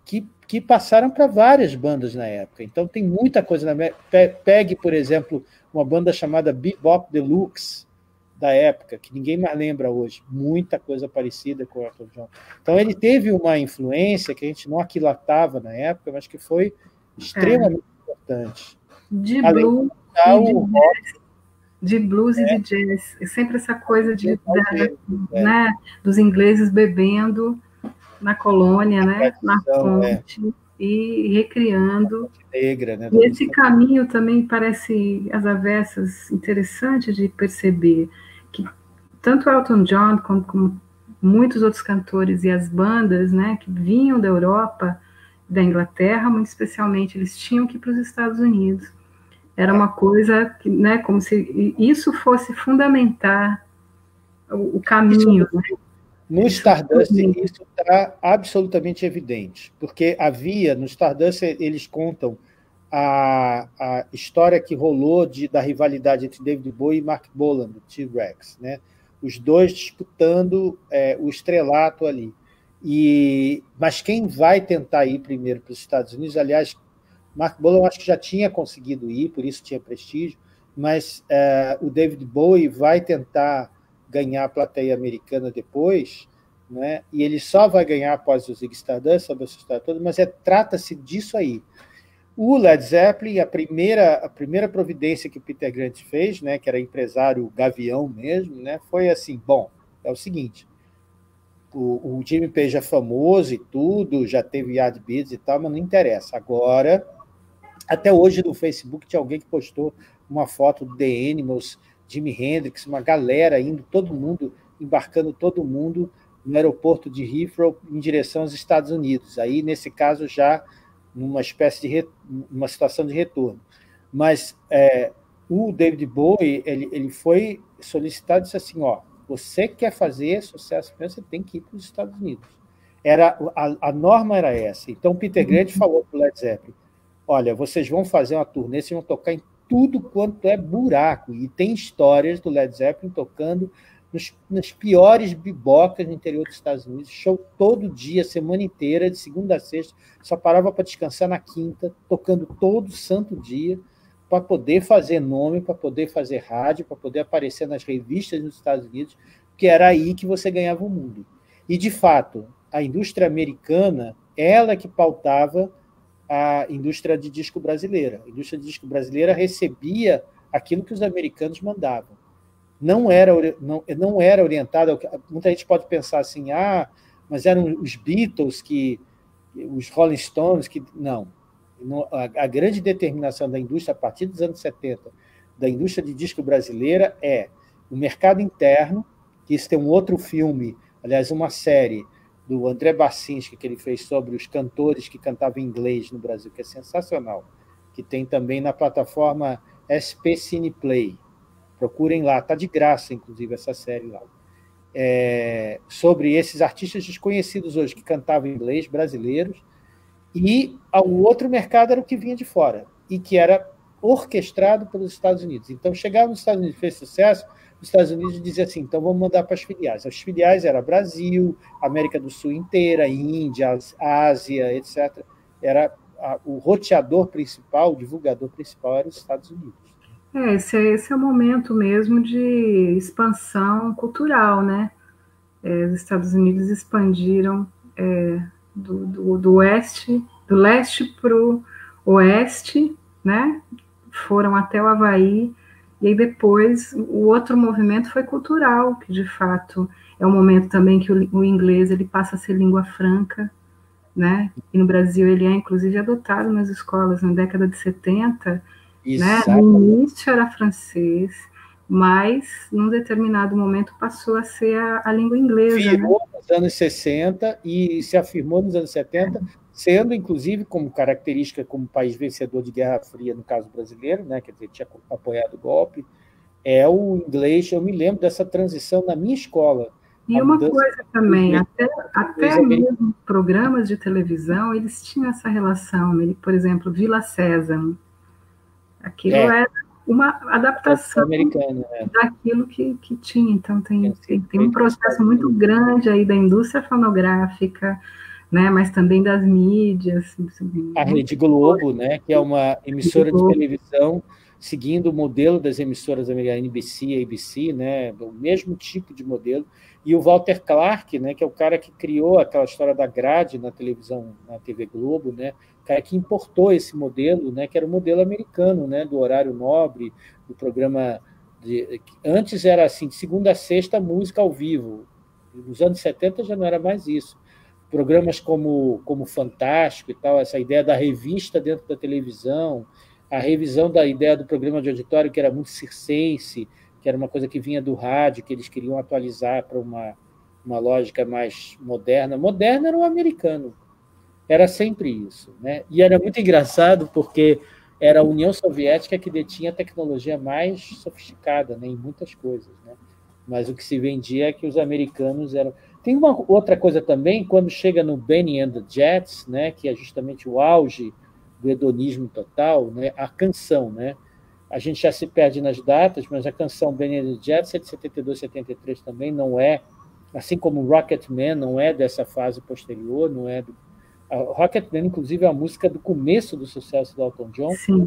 que passaram para várias bandas na época. Então, tem muita coisa. Na... Pegue, por exemplo, uma banda chamada Bebop Deluxe, da época, que ninguém mais lembra hoje. Muita coisa parecida com o Elton John. Então, ele teve uma influência que a gente não aquilatava na época, mas que foi extremamente é. importante. De blues, e de, jazz, de blues é. e de jazz. É sempre essa coisa de, da, é. né, dos ingleses bebendo na colônia, né, na fonte, é. e recriando. Negra, né, e esse caminho também parece, às avessas, interessante de perceber que tanto Elton John como, como muitos outros cantores e as bandas, né, que vinham da Europa, da Inglaterra, muito especialmente, eles tinham que ir para os Estados Unidos. Era uma coisa, que, né, como se isso fosse fundamentar o, o caminho. Isso, né? No Stardust, isso está absolutamente evidente, porque havia, no Stardust, eles contam a, a história que rolou de, da rivalidade entre David Bowie e Mark Bolan, do T-Rex, né? Os dois disputando é, o estrelato ali. E, mas quem vai tentar ir primeiro para os Estados Unidos, aliás, Mark Bolan acho que já tinha conseguido ir, por isso tinha prestígio, mas é, o David Bowie vai tentar ganhar a plateia americana depois, né? E ele só vai ganhar após o Ziggy Stardust, sobre essa história toda, mas é, trata-se disso aí. O Led Zeppelin, a primeira, a primeira providência que o Peter Grant fez, né, que era empresário gavião mesmo, né, foi assim, bom, é o seguinte, o, o Jimmy Page é famoso e tudo, já teve Yardbirds e tal, mas não interessa. Agora, até hoje no Facebook tinha alguém que postou uma foto do The Animals, Jimi Hendrix, uma galera indo, todo mundo, embarcando todo mundo no aeroporto de Heathrow em direção aos Estados Unidos. Aí, nesse caso, já numa espécie de re... uma situação de retorno. Mas é, o David Bowie, ele, ele foi solicitado e disse assim, ó, você quer fazer sucesso, você tem que ir para os Estados Unidos. Era, a, a norma era essa. Então, Peter Grant falou para o Led Zeppelin, olha, vocês vão fazer uma turnê, vocês vão tocar em tudo quanto é buraco. E tem histórias do Led Zeppelin tocando nos, nas piores bibocas no interior dos Estados Unidos, show todo dia, semana inteira, de segunda a sexta, só parava para descansar na quinta, tocando todo santo dia, para poder fazer nome, para poder fazer rádio, para poder aparecer nas revistas dos Estados Unidos, que era aí que você ganhava o mundo. E, de fato, a indústria americana, ela que pautava a indústria de disco brasileira. A indústria de disco brasileira recebia aquilo que os americanos mandavam. Não era, não, não era orientada... Muita gente pode pensar assim, ah, mas eram os Beatles, que, os Rolling Stones, que... Não. A, a grande determinação da indústria, a partir dos anos setenta, da indústria de disco brasileira, é o mercado interno, que isso tem um outro filme, aliás, uma série, do André Bacinski, que ele fez sobre os cantores que cantavam em inglês no Brasil, que é sensacional, que tem também na plataforma S P Cineplay. Procurem lá, está de graça, inclusive, essa série lá. É, sobre esses artistas desconhecidos hoje, que cantavam em inglês, brasileiros, e o outro mercado era o que vinha de fora, e que era orquestrado pelos Estados Unidos. Então, chegava nos Estados Unidos, fez sucesso, os Estados Unidos diziam assim, então vamos mandar para as filiais. As filiais eram Brasil, América do Sul inteira, Índia, Ásia, etcétera. Era a, o roteador principal, o divulgador principal era os Estados Unidos. É, esse, é, esse é o momento mesmo de expansão cultural, né? É, os Estados Unidos expandiram é, do, do, do oeste, do leste para o oeste, né? Foram até o Havaí. E aí depois, o outro movimento foi cultural, que de fato é um momento também que o, o inglês ele passa a ser língua franca, né? E no Brasil ele é, inclusive, adotado nas escolas na década de setenta, né? No início era francês, mas num determinado momento passou a ser a, a língua inglesa. Virou, né? nos anos sessenta e se afirmou nos anos setenta, sendo, inclusive, como característica como país vencedor de Guerra Fria, no caso brasileiro, né, quer dizer, tinha apoiado o golpe, é o inglês. Eu me lembro dessa transição na minha escola. E uma coisa também, até, até mesmo programas de televisão, eles tinham essa relação, né? Por exemplo, Vila Sésamo, aquilo é. era uma adaptação americana, né? daquilo que, que tinha. Então, tem, tem, tem um processo muito grande aí da indústria fonográfica, né? Mas também das mídias. A Rede Globo, né? Que é uma emissora de televisão seguindo o modelo das emissoras americanas, N B C, A B C, né? O mesmo tipo de modelo. E o Walter Clark, né? Que é o cara que criou aquela história da grade na televisão, na T V Globo, né? O cara que importou esse modelo, né? Que era o modelo americano, né? Do horário nobre, do programa de... Antes era assim, de segunda a sexta, música ao vivo. Nos anos setenta já não era mais isso. Programas como, como Fantástico e tal, essa ideia da revista dentro da televisão, a revisão da ideia do programa de auditório, que era muito circense, que era uma coisa que vinha do rádio, que eles queriam atualizar para uma, uma lógica mais moderna. Moderna era o americano, era sempre isso. Né? E era muito engraçado, porque era a União Soviética que detinha a tecnologia mais sofisticada, né, em muitas coisas. Né? Mas o que se vendia é que os americanos eram... Tem uma outra coisa também, quando chega no Benny and the Jets, né, que é justamente o auge do hedonismo total, né, a canção, né? A gente já se perde nas datas, mas a canção Benny and the Jets é de setenta e dois, setenta e três também, não é, assim como Rocketman não é dessa fase posterior, não é do... A Rocketman, inclusive, é a música do começo do sucesso do Elton John. Sim.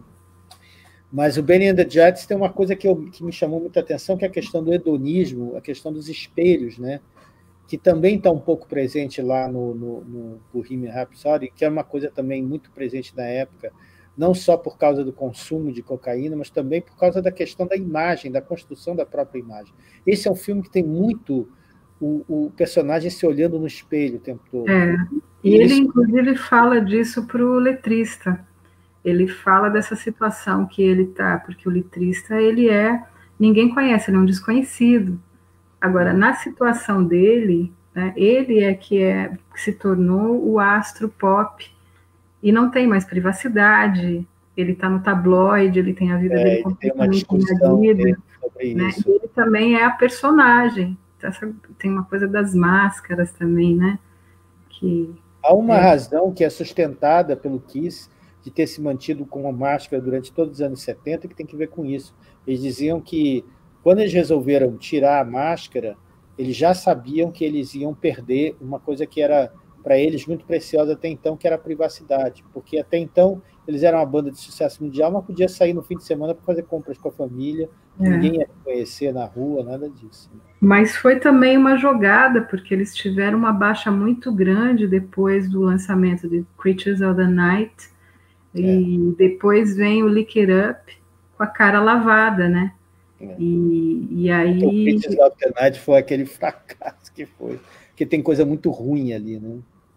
Mas o Benny and the Jets tem uma coisa que, eu, que me chamou muita atenção, que é a questão do hedonismo, a questão dos espelhos, né? Que também está um pouco presente lá no, no, no Bohemian Rhapsody, que é uma coisa também muito presente na época, não só por causa do consumo de cocaína, mas também por causa da questão da imagem, da construção da própria imagem. Esse é um filme que tem muito o, o personagem se olhando no espelho o tempo todo. É. E ele, inclusive, fala disso para o letrista. Ele fala dessa situação que ele está, porque o letrista, ele é... Ninguém conhece, ele é um desconhecido. Agora, na situação dele, né, ele é que, é que se tornou o astro pop e não tem mais privacidade, ele está no tabloide, ele tem a vida é, dele completamente invadida, sobre né, isso. E ele também é a personagem. Essa, tem uma coisa das máscaras também, né? Que, Há uma é... razão que é sustentada pelo Kiss de ter se mantido com a máscara durante todos os anos setenta, que tem que ver com isso. Eles diziam que quando eles resolveram tirar a máscara, eles já sabiam que eles iam perder uma coisa que era, para eles, muito preciosa até então, que era a privacidade. Porque até então eles eram uma banda de sucesso mundial, mas podia sair no fim de semana para fazer compras com a família, é. Ninguém ia conhecer na rua, nada disso. Mas foi também uma jogada, porque eles tiveram uma baixa muito grande depois do lançamento de Creatures of the Night, é. E depois vem o Lick It Up com a cara lavada, né? É. E, e aí... Então, o Creatures of the Night foi aquele fracasso que foi, porque tem coisa muito ruim ali, né?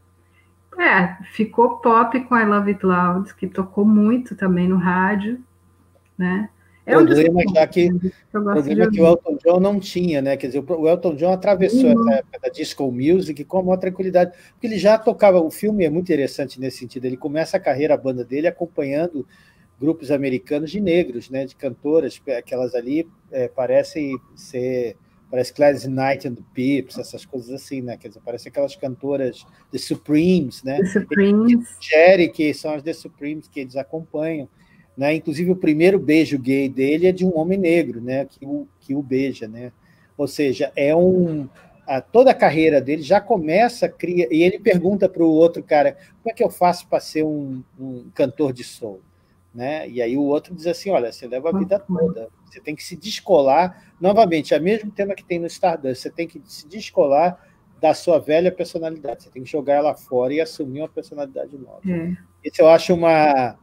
É, ficou pop com I Love It Loud, que tocou muito também no rádio, né? É o problema um já que, problema que o Elton John não tinha, né? Quer dizer, o Elton John atravessou uhum. essa época da disco music com a maior tranquilidade, porque ele já tocava, o filme é muito interessante nesse sentido, ele começa a carreira, a banda dele, acompanhando grupos americanos de negros, né? De cantoras, aquelas ali é, parecem ser... Parece Gladys Knight and the Pips, essas coisas assim, né? Quer dizer, parece aquelas cantoras The Supremes, né? The Supremes. Jerry, que são as The Supremes que eles acompanham, né? Inclusive o primeiro beijo gay dele é de um homem negro, né? Que o, que o beija, né? Ou seja, é um... A, toda a carreira dele já começa a criar... E ele pergunta para o outro cara, como é que eu faço para ser um, um cantor de soul? Né? E aí o outro diz assim, olha, você leva a vida toda, você tem que se descolar, novamente, é o mesmo tema que tem no Stardust, você tem que se descolar da sua velha personalidade, você tem que jogar ela fora e assumir uma personalidade nova. É. Isso eu acho uma,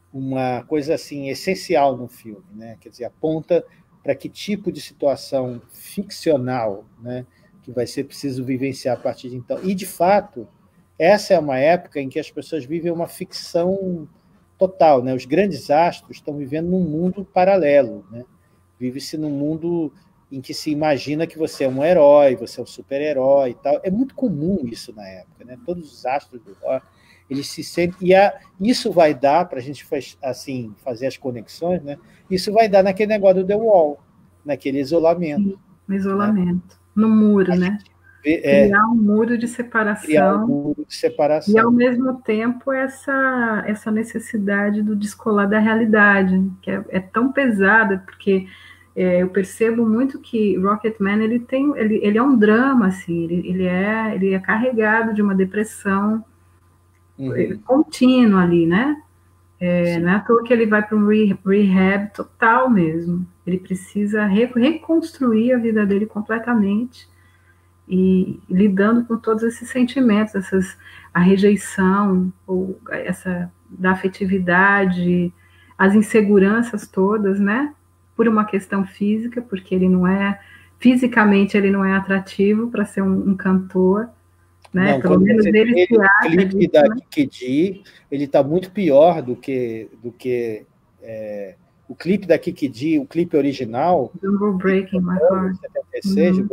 uma coisa assim, essencial no filme, né? Quer dizer, aponta para que tipo de situação ficcional, né, que vai ser preciso vivenciar a partir de então. E, de fato, essa é uma época em que as pessoas vivem uma ficção total, né? Os grandes astros estão vivendo num mundo paralelo, né? Vive-se num mundo em que se imagina que você é um herói, você é um super-herói e tal. É muito comum isso na época, né? Todos os astros do rock, eles se sentem... E a, isso vai dar, para a gente assim, fazer as conexões, né? Isso vai dar naquele negócio do The Wall, naquele isolamento. Sim, no isolamento. Né? No muro, a né? Vê, é, criar um muro de separação. Criar um muro de separação. E, ao mesmo tempo, essa, essa necessidade do descolar da realidade, que é, é tão pesada, porque é, eu percebo muito que Rocketman, ele, tem, ele, ele é um drama, assim, ele, ele, é, ele é carregado de uma depressão, uhum. contínuo ali, né? É, não é à toa que ele vai para um rehab total mesmo. Ele precisa re reconstruir a vida dele completamente e lidando com todos esses sentimentos, essas, a rejeição, ou essa da afetividade, as inseguranças todas, né? Por uma questão física, porque ele não é, fisicamente ele não é atrativo para ser um, um cantor, né? Não, Pelo menos ele ele, se o acha clipe disso, da né? Kiki, ele está muito pior do que, do que é, o clipe da Kiki, o clipe original, Don't Go Breaking My Heart. setenta e seis, uhum.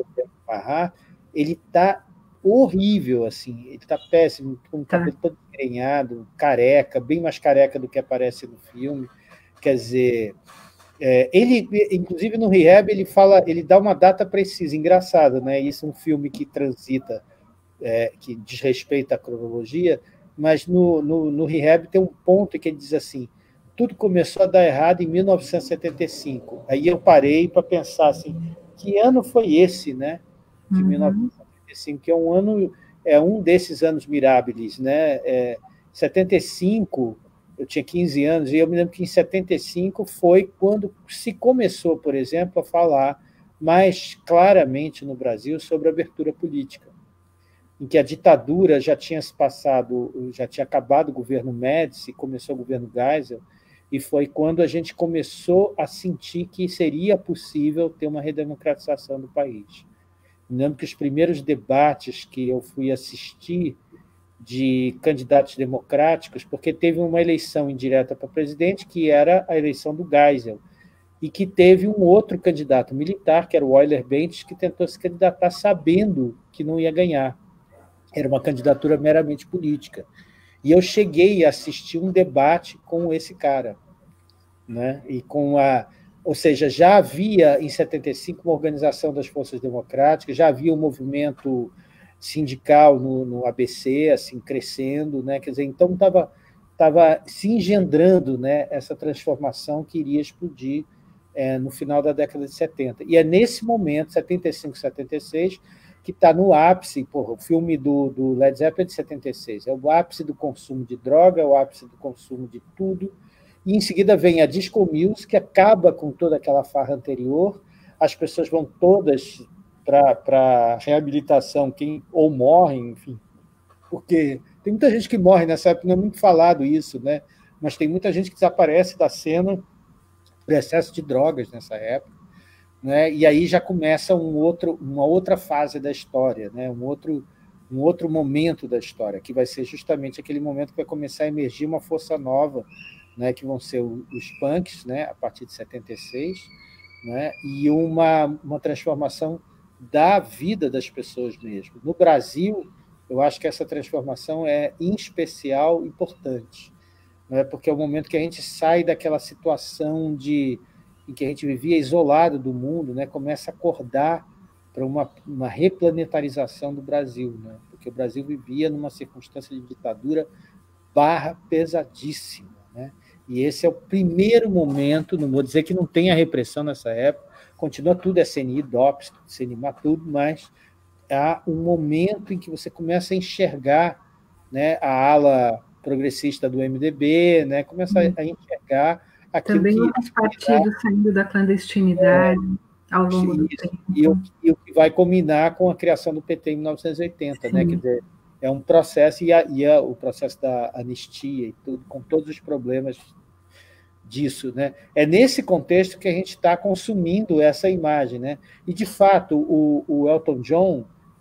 Ele está horrível, assim, ele está péssimo, com o cabelo tá. todo engrenhado, careca, bem mais careca do que aparece no filme. Quer dizer, é, ele, inclusive no Rehab, ele fala, ele dá uma data precisa, engraçado, né? Isso é um filme que transita, é, que desrespeita a cronologia, mas no, no, no Rehab tem um ponto que ele diz assim: tudo começou a dar errado em mil novecentos e setenta e cinco. Aí eu parei para pensar assim, que ano foi esse, né? De uhum. mil novecentos e setenta e cinco, que é um ano, é um desses anos mirábiles, né? É, setenta e cinco, eu tinha quinze anos, e eu me lembro que em setenta e cinco foi quando se começou, por exemplo, a falar mais claramente no Brasil sobre a abertura política, em que a ditadura já tinha se passado, já tinha acabado o governo Médici, começou o governo Geisel, e foi quando a gente começou a sentir que seria possível ter uma redemocratização do país. Me lembro que os primeiros debates que eu fui assistir de candidatos democráticos, porque teve uma eleição indireta para presidente, que era a eleição do Geisel, e que teve um outro candidato militar, que era o Euler Bentes, que tentou se candidatar sabendo que não ia ganhar. Era uma candidatura meramente política. E eu cheguei a assistir um debate com esse cara, né? E com a, ou seja, já havia em setenta e cinco uma organização das forças democráticas, já havia um movimento sindical no, no A B C, assim, crescendo, né? Quer dizer, então estava estava se engendrando, né, essa transformação que iria explodir é, no final da década de setenta. E é nesse momento, setenta e cinco, setenta e seis, que está no ápice. Porra, o filme do, do Led Zeppelin é de setenta e seis, é o ápice do consumo de droga, é o ápice do consumo de tudo, e em seguida vem a Disco Music, que acaba com toda aquela farra anterior, as pessoas vão todas para a reabilitação, quem ou morrem, enfim, porque tem muita gente que morre nessa época, não é muito falado isso, né? Mas tem muita gente que desaparece da cena por excesso de drogas nessa época, né? E aí já começa um outro, uma outra fase da história, né? um, outro, um outro momento da história, que vai ser justamente aquele momento que vai começar a emergir uma força nova, né? Que vão ser os punks, né? A partir de setenta e seis, né? E uma, uma transformação da vida das pessoas mesmo. No Brasil, eu acho que essa transformação é, em especial, importante, né? Porque é o momento que a gente sai daquela situação de, em que a gente vivia isolado do mundo, né? Começa a acordar para uma, uma replanetarização do Brasil, né? Porque o Brasil vivia numa circunstância de ditadura barra pesadíssima, né? E esse é o primeiro momento, não vou dizer que não tenha repressão nessa época, continua tudo, S N I, DOPS, C N I M A, tudo, mas há um momento em que você começa a enxergar, né, a ala progressista do M D B, né, começa a enxergar aquilo também que... Também outros partidos saindo da clandestinidade é, ao longo do isso, tempo. E o, e o que vai combinar com a criação do P T em mil novecentos e oitenta, né, quer dizer, é um processo, e, a, e a, o processo da anistia, e tudo, com todos os problemas disso, né? É nesse contexto que a gente está consumindo essa imagem, né? E, de fato, o, o Elton John,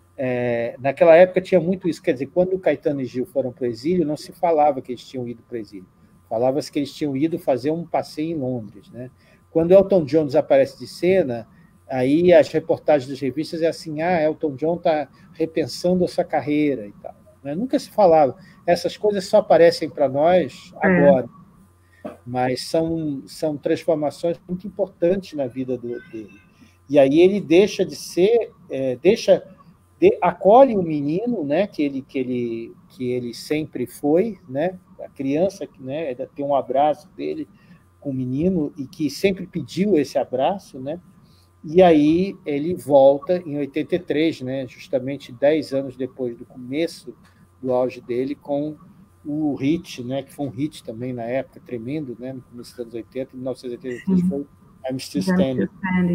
é, naquela época tinha muito isso, quer dizer, quando o Caetano e Gil foram para o exílio, não se falava que eles tinham ido para o exílio, falava-se que eles tinham ido fazer um passeio em Londres, né? Quando Elton John desaparece de cena, aí as reportagens das revistas é assim, ah, Elton John está repensando a sua carreira e tal, né? Nunca se falava, essas coisas só aparecem para nós agora. É. Mas são, são transformações muito importantes na vida do, dele. E aí ele deixa de ser, é, deixa, de, acolhe o menino, né, que, ele, que, ele, que ele sempre foi, né, a criança, né, tem um abraço dele com o menino e que sempre pediu esse abraço, né, e aí ele volta em oitenta e três, né, justamente dez anos depois do começo do auge dele, com o hit, né, que foi um hit também na época, tremendo, né, no começo dos anos oitenta, em mil novecentos e oitenta e três foi I'm Still Standing,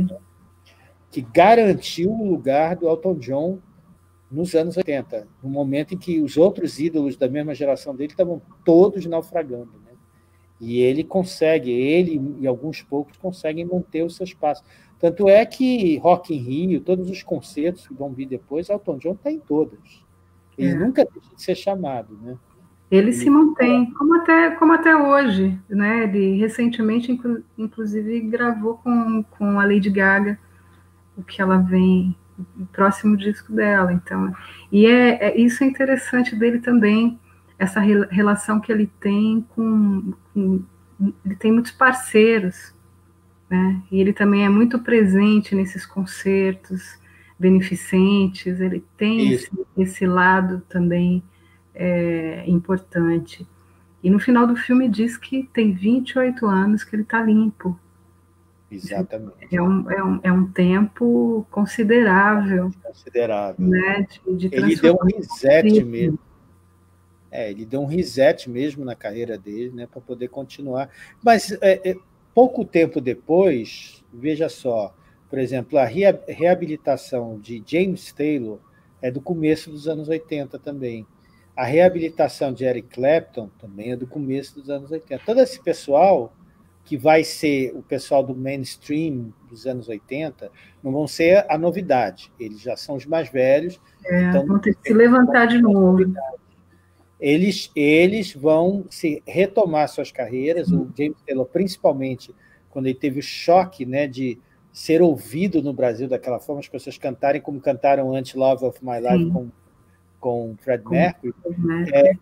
que garantiu o lugar do Elton John nos anos oitenta, no momento em que os outros ídolos da mesma geração dele estavam todos naufragando, né? E ele consegue, ele e alguns poucos conseguem manter o seu espaço. Tanto é que Rock in Rio, todos os concertos que vão vir depois, Elton John está em todas. Ele é. nunca deixa de ser chamado, né? Ele, ele se mantém, como até, como até hoje, né? Ele recentemente, inclu, inclusive, gravou com, com a Lady Gaga o que ela vem, o próximo disco dela. Então, e é, é isso é interessante dele também, essa re, relação que ele tem com, com, ele tem muitos parceiros, né? E ele também é muito presente nesses concertos beneficentes. Ele tem esse, esse lado também é, importante. E no final do filme diz que tem vinte e oito anos que ele está limpo. Exatamente. É um, é um, é um tempo considerável. Considerável. Né, de, de ele deu um reset mesmo. É, ele deu um reset mesmo na carreira dele, né, para poder continuar. Mas é, é, pouco tempo depois, veja só, por exemplo, a reabilitação de James Taylor é do começo dos anos oitenta também. A reabilitação de Eric Clapton também é do começo dos anos oitenta. Todo esse pessoal que vai ser o pessoal do mainstream dos anos oitenta, não vão ser a novidade. Eles já são os mais velhos. É, então vão ter que se levantar de novo. Eles, eles vão se retomar suas carreiras. Sim. O James Taylor, principalmente, quando ele teve o choque, né, de ser ouvido no Brasil daquela forma, as pessoas cantarem como cantaram antes Love of My Life com, com Fred Mercury. É,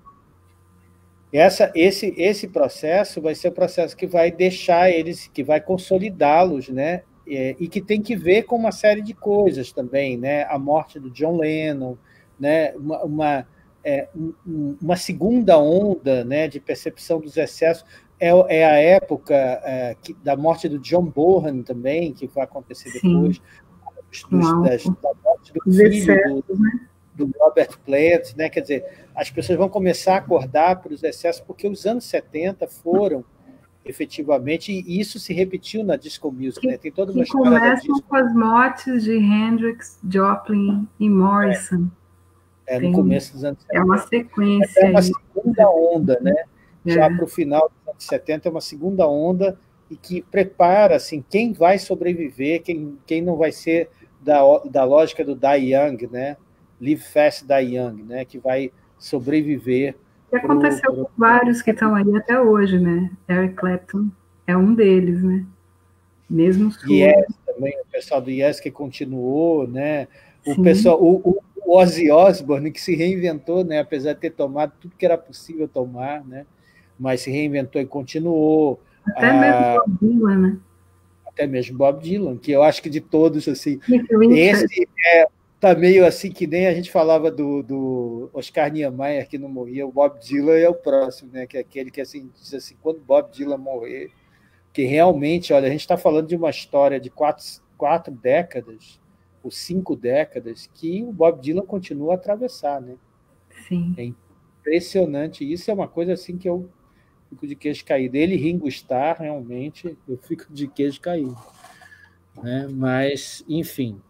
Essa, esse, esse processo vai ser o processo que vai deixar eles, que vai consolidá-los, né? É, e que tem que ver com uma série de coisas também, né? A morte do John Lennon, né? uma, uma, é, um, uma segunda onda, né, de percepção dos excessos. É, é a época é, que, da morte do John Bonham também, que vai acontecer depois, dos, das, da morte do filho do, né? do Robert Plant, né? Quer dizer, as pessoas vão começar a acordar para os excessos, porque os anos setenta foram, efetivamente, e isso se repetiu na disco music, que, né? Tem toda uma que começam com as mortes de Hendrix, Joplin e Morrison. É, é no Tem, começo dos anos setenta. É uma sequência. É uma segunda onda, né? É. Já para o final dos anos setenta, é uma segunda onda e que prepara, assim, quem vai sobreviver, quem, quem não vai ser da, da lógica do Die Young, né? Live Fast, Die Young, né? Que vai sobreviver. E aconteceu pro, pro... com vários que estão aí até hoje, né? Eric Clapton é um deles, né? Mesmo surdo. Yes, também, o pessoal do Yes que continuou, né? O Sim. pessoal, o, o Ozzy Osbourne que se reinventou, né? Apesar de ter tomado tudo que era possível tomar, né? Mas se reinventou e continuou. Até ah, mesmo Bob Dylan, né? Até mesmo Bob Dylan, que eu acho que de todos, assim, esse é tá meio assim que nem a gente falava do, do Oscar Niemeyer, que não morria, o Bob Dylan é o próximo, né? Que é aquele que assim, diz assim, quando Bob Dylan morrer, que realmente, olha, a gente está falando de uma história de quatro, quatro décadas, ou cinco décadas, que o Bob Dylan continua a atravessar, né? Sim. É impressionante, isso é uma coisa assim que eu fico de queixo caído. Ele, Ringo Starr, realmente, eu fico de queixo caído. Né? Mas, enfim...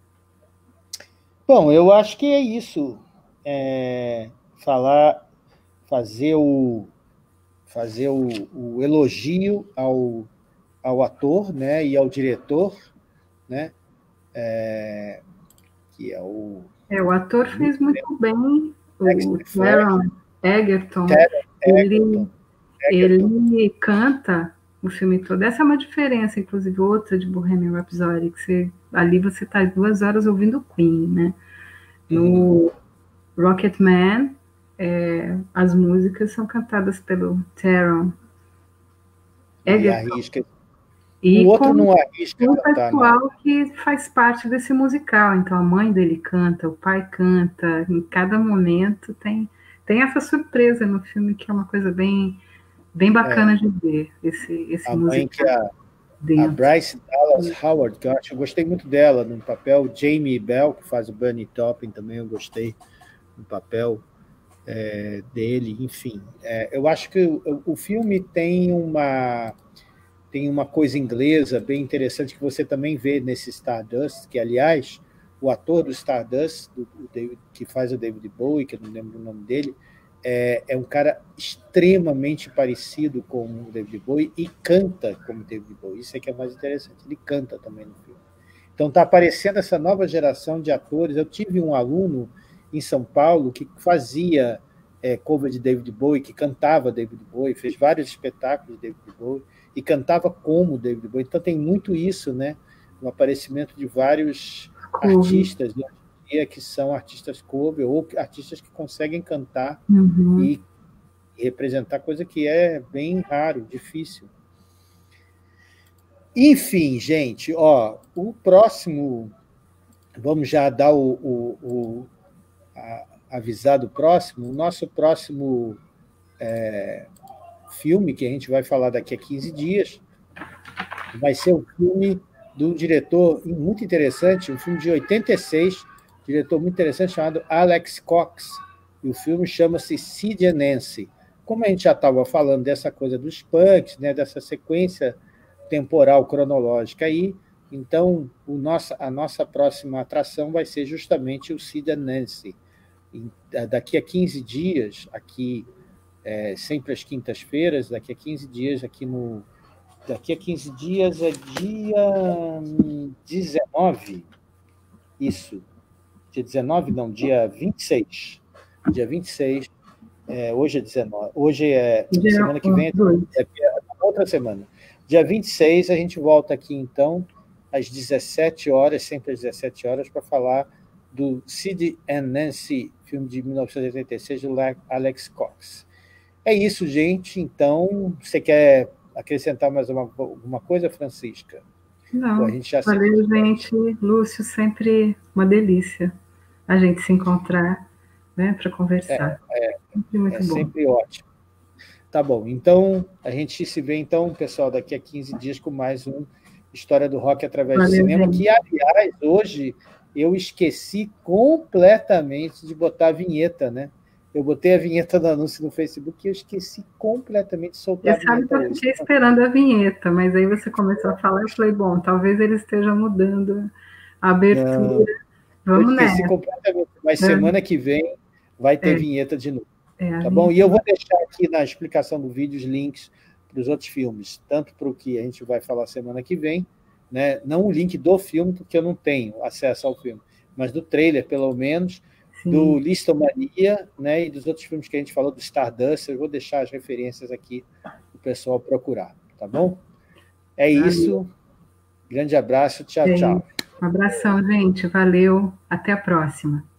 Bom, eu acho que é isso. É, falar, fazer o, fazer o, o elogio ao, ao ator, né, e ao diretor, né, é, que é o... É, o ator fez muito bem, o Taron Egerton. Ele, ele canta o filme todo. Essa é uma diferença, inclusive, outra de Bohemian Rhapsody, que você, ali você está duas horas ouvindo Queen, né? No uhum. Rocketman, é, as músicas são cantadas pelo Taron Egerton. E o outro com, não arrisca com o pessoal tá, que faz parte desse musical. Então, a mãe dele canta, o pai canta, em cada momento tem, tem essa surpresa no filme, que é uma coisa bem, bem bacana é. de ver, esse, esse a musical. Mãe que a, a Bryce Dallas Howard, que eu acho, eu gostei muito dela no papel, Jamie Bell, que faz o Bernie Taupin, também eu gostei no papel. é, dele, enfim. É, eu acho que o, o filme tem uma, tem uma coisa inglesa bem interessante que você também vê nesse Stardust, que, aliás, o ator do Stardust, do, do David, que faz o David Bowie, que eu não lembro o nome dele, é, é um cara extremamente parecido com o David Bowie e canta como David Bowie. Isso é que é mais interessante. Ele canta também no filme. Então está aparecendo essa nova geração de atores. Eu tive um aluno em São Paulo que fazia é, cover de David Bowie, que cantava David Bowie, fez vários espetáculos de David Bowie e cantava como David Bowie. Então tem muito isso, né? O aparecimento de vários uhum. artistas hoje em dia que são artistas cover ou artistas que conseguem cantar uhum. e, e representar, coisa que é bem raro, difícil. Enfim, gente, ó, o próximo, vamos já dar o, o, o a, avisar do próximo, o nosso próximo é, filme, que a gente vai falar daqui a quinze dias, vai ser um filme do diretor muito interessante, um filme de oitenta e seis, diretor muito interessante, chamado Alex Cox, e o filme chama-se Sid and Nancy. Como a gente já estava falando dessa coisa dos punks, né, dessa sequência temporal, cronológica aí, então o nosso, a nossa próxima atração vai ser justamente o Sid and Nancy. E, daqui a quinze dias, aqui, é, sempre às quintas-feiras, daqui a quinze dias, aqui no... Daqui a quinze dias é dia dezenove, isso, dia dezenove não, dia vinte e seis, dia vinte e seis, é, hoje é dezenove, hoje é, dia semana que vem é, é outra semana. Dia vinte e seis, a gente volta aqui, então, às dezessete horas, sempre às dezessete horas, para falar do Sid and Nancy, filme de mil novecentos e oitenta e seis, do Alex Cox. É isso, gente. Então, você quer acrescentar mais uma, alguma coisa, Francisca? Não, a gente já valeu, sempre... gente. Lúcio, sempre uma delícia a gente se encontrar, né, para conversar. É, é, sempre muito é bom. Sempre ótimo. Tá bom, então a gente se vê, então, pessoal, daqui a quinze dias com mais um História do Rock através Valeu, do cinema, gente. Que, aliás, hoje eu esqueci completamente de botar a vinheta, né? Eu botei a vinheta do anúncio no Facebook e eu esqueci completamente de soltar eu a vinheta. Eu sabe que eu fiquei esperando a vinheta, mas aí você começou a falar e eu falei, bom, talvez ele esteja mudando a abertura. Não, Vamos eu esqueci nessa. completamente, mas é. semana que vem vai ter é. vinheta de novo. É, tá bom? E eu vou deixar aqui na explicação do vídeo os links para os outros filmes, tanto para o que a gente vai falar semana que vem, né? Não o link do filme, porque eu não tenho acesso ao filme, mas do trailer, pelo menos, Sim. do Listomania, né? E dos outros filmes que a gente falou, do Stardust. Eu vou deixar as referências aqui para o pessoal procurar, tá bom? É isso. Grande abraço. Tchau, Sim. tchau. Um abração, gente. Valeu. Até a próxima.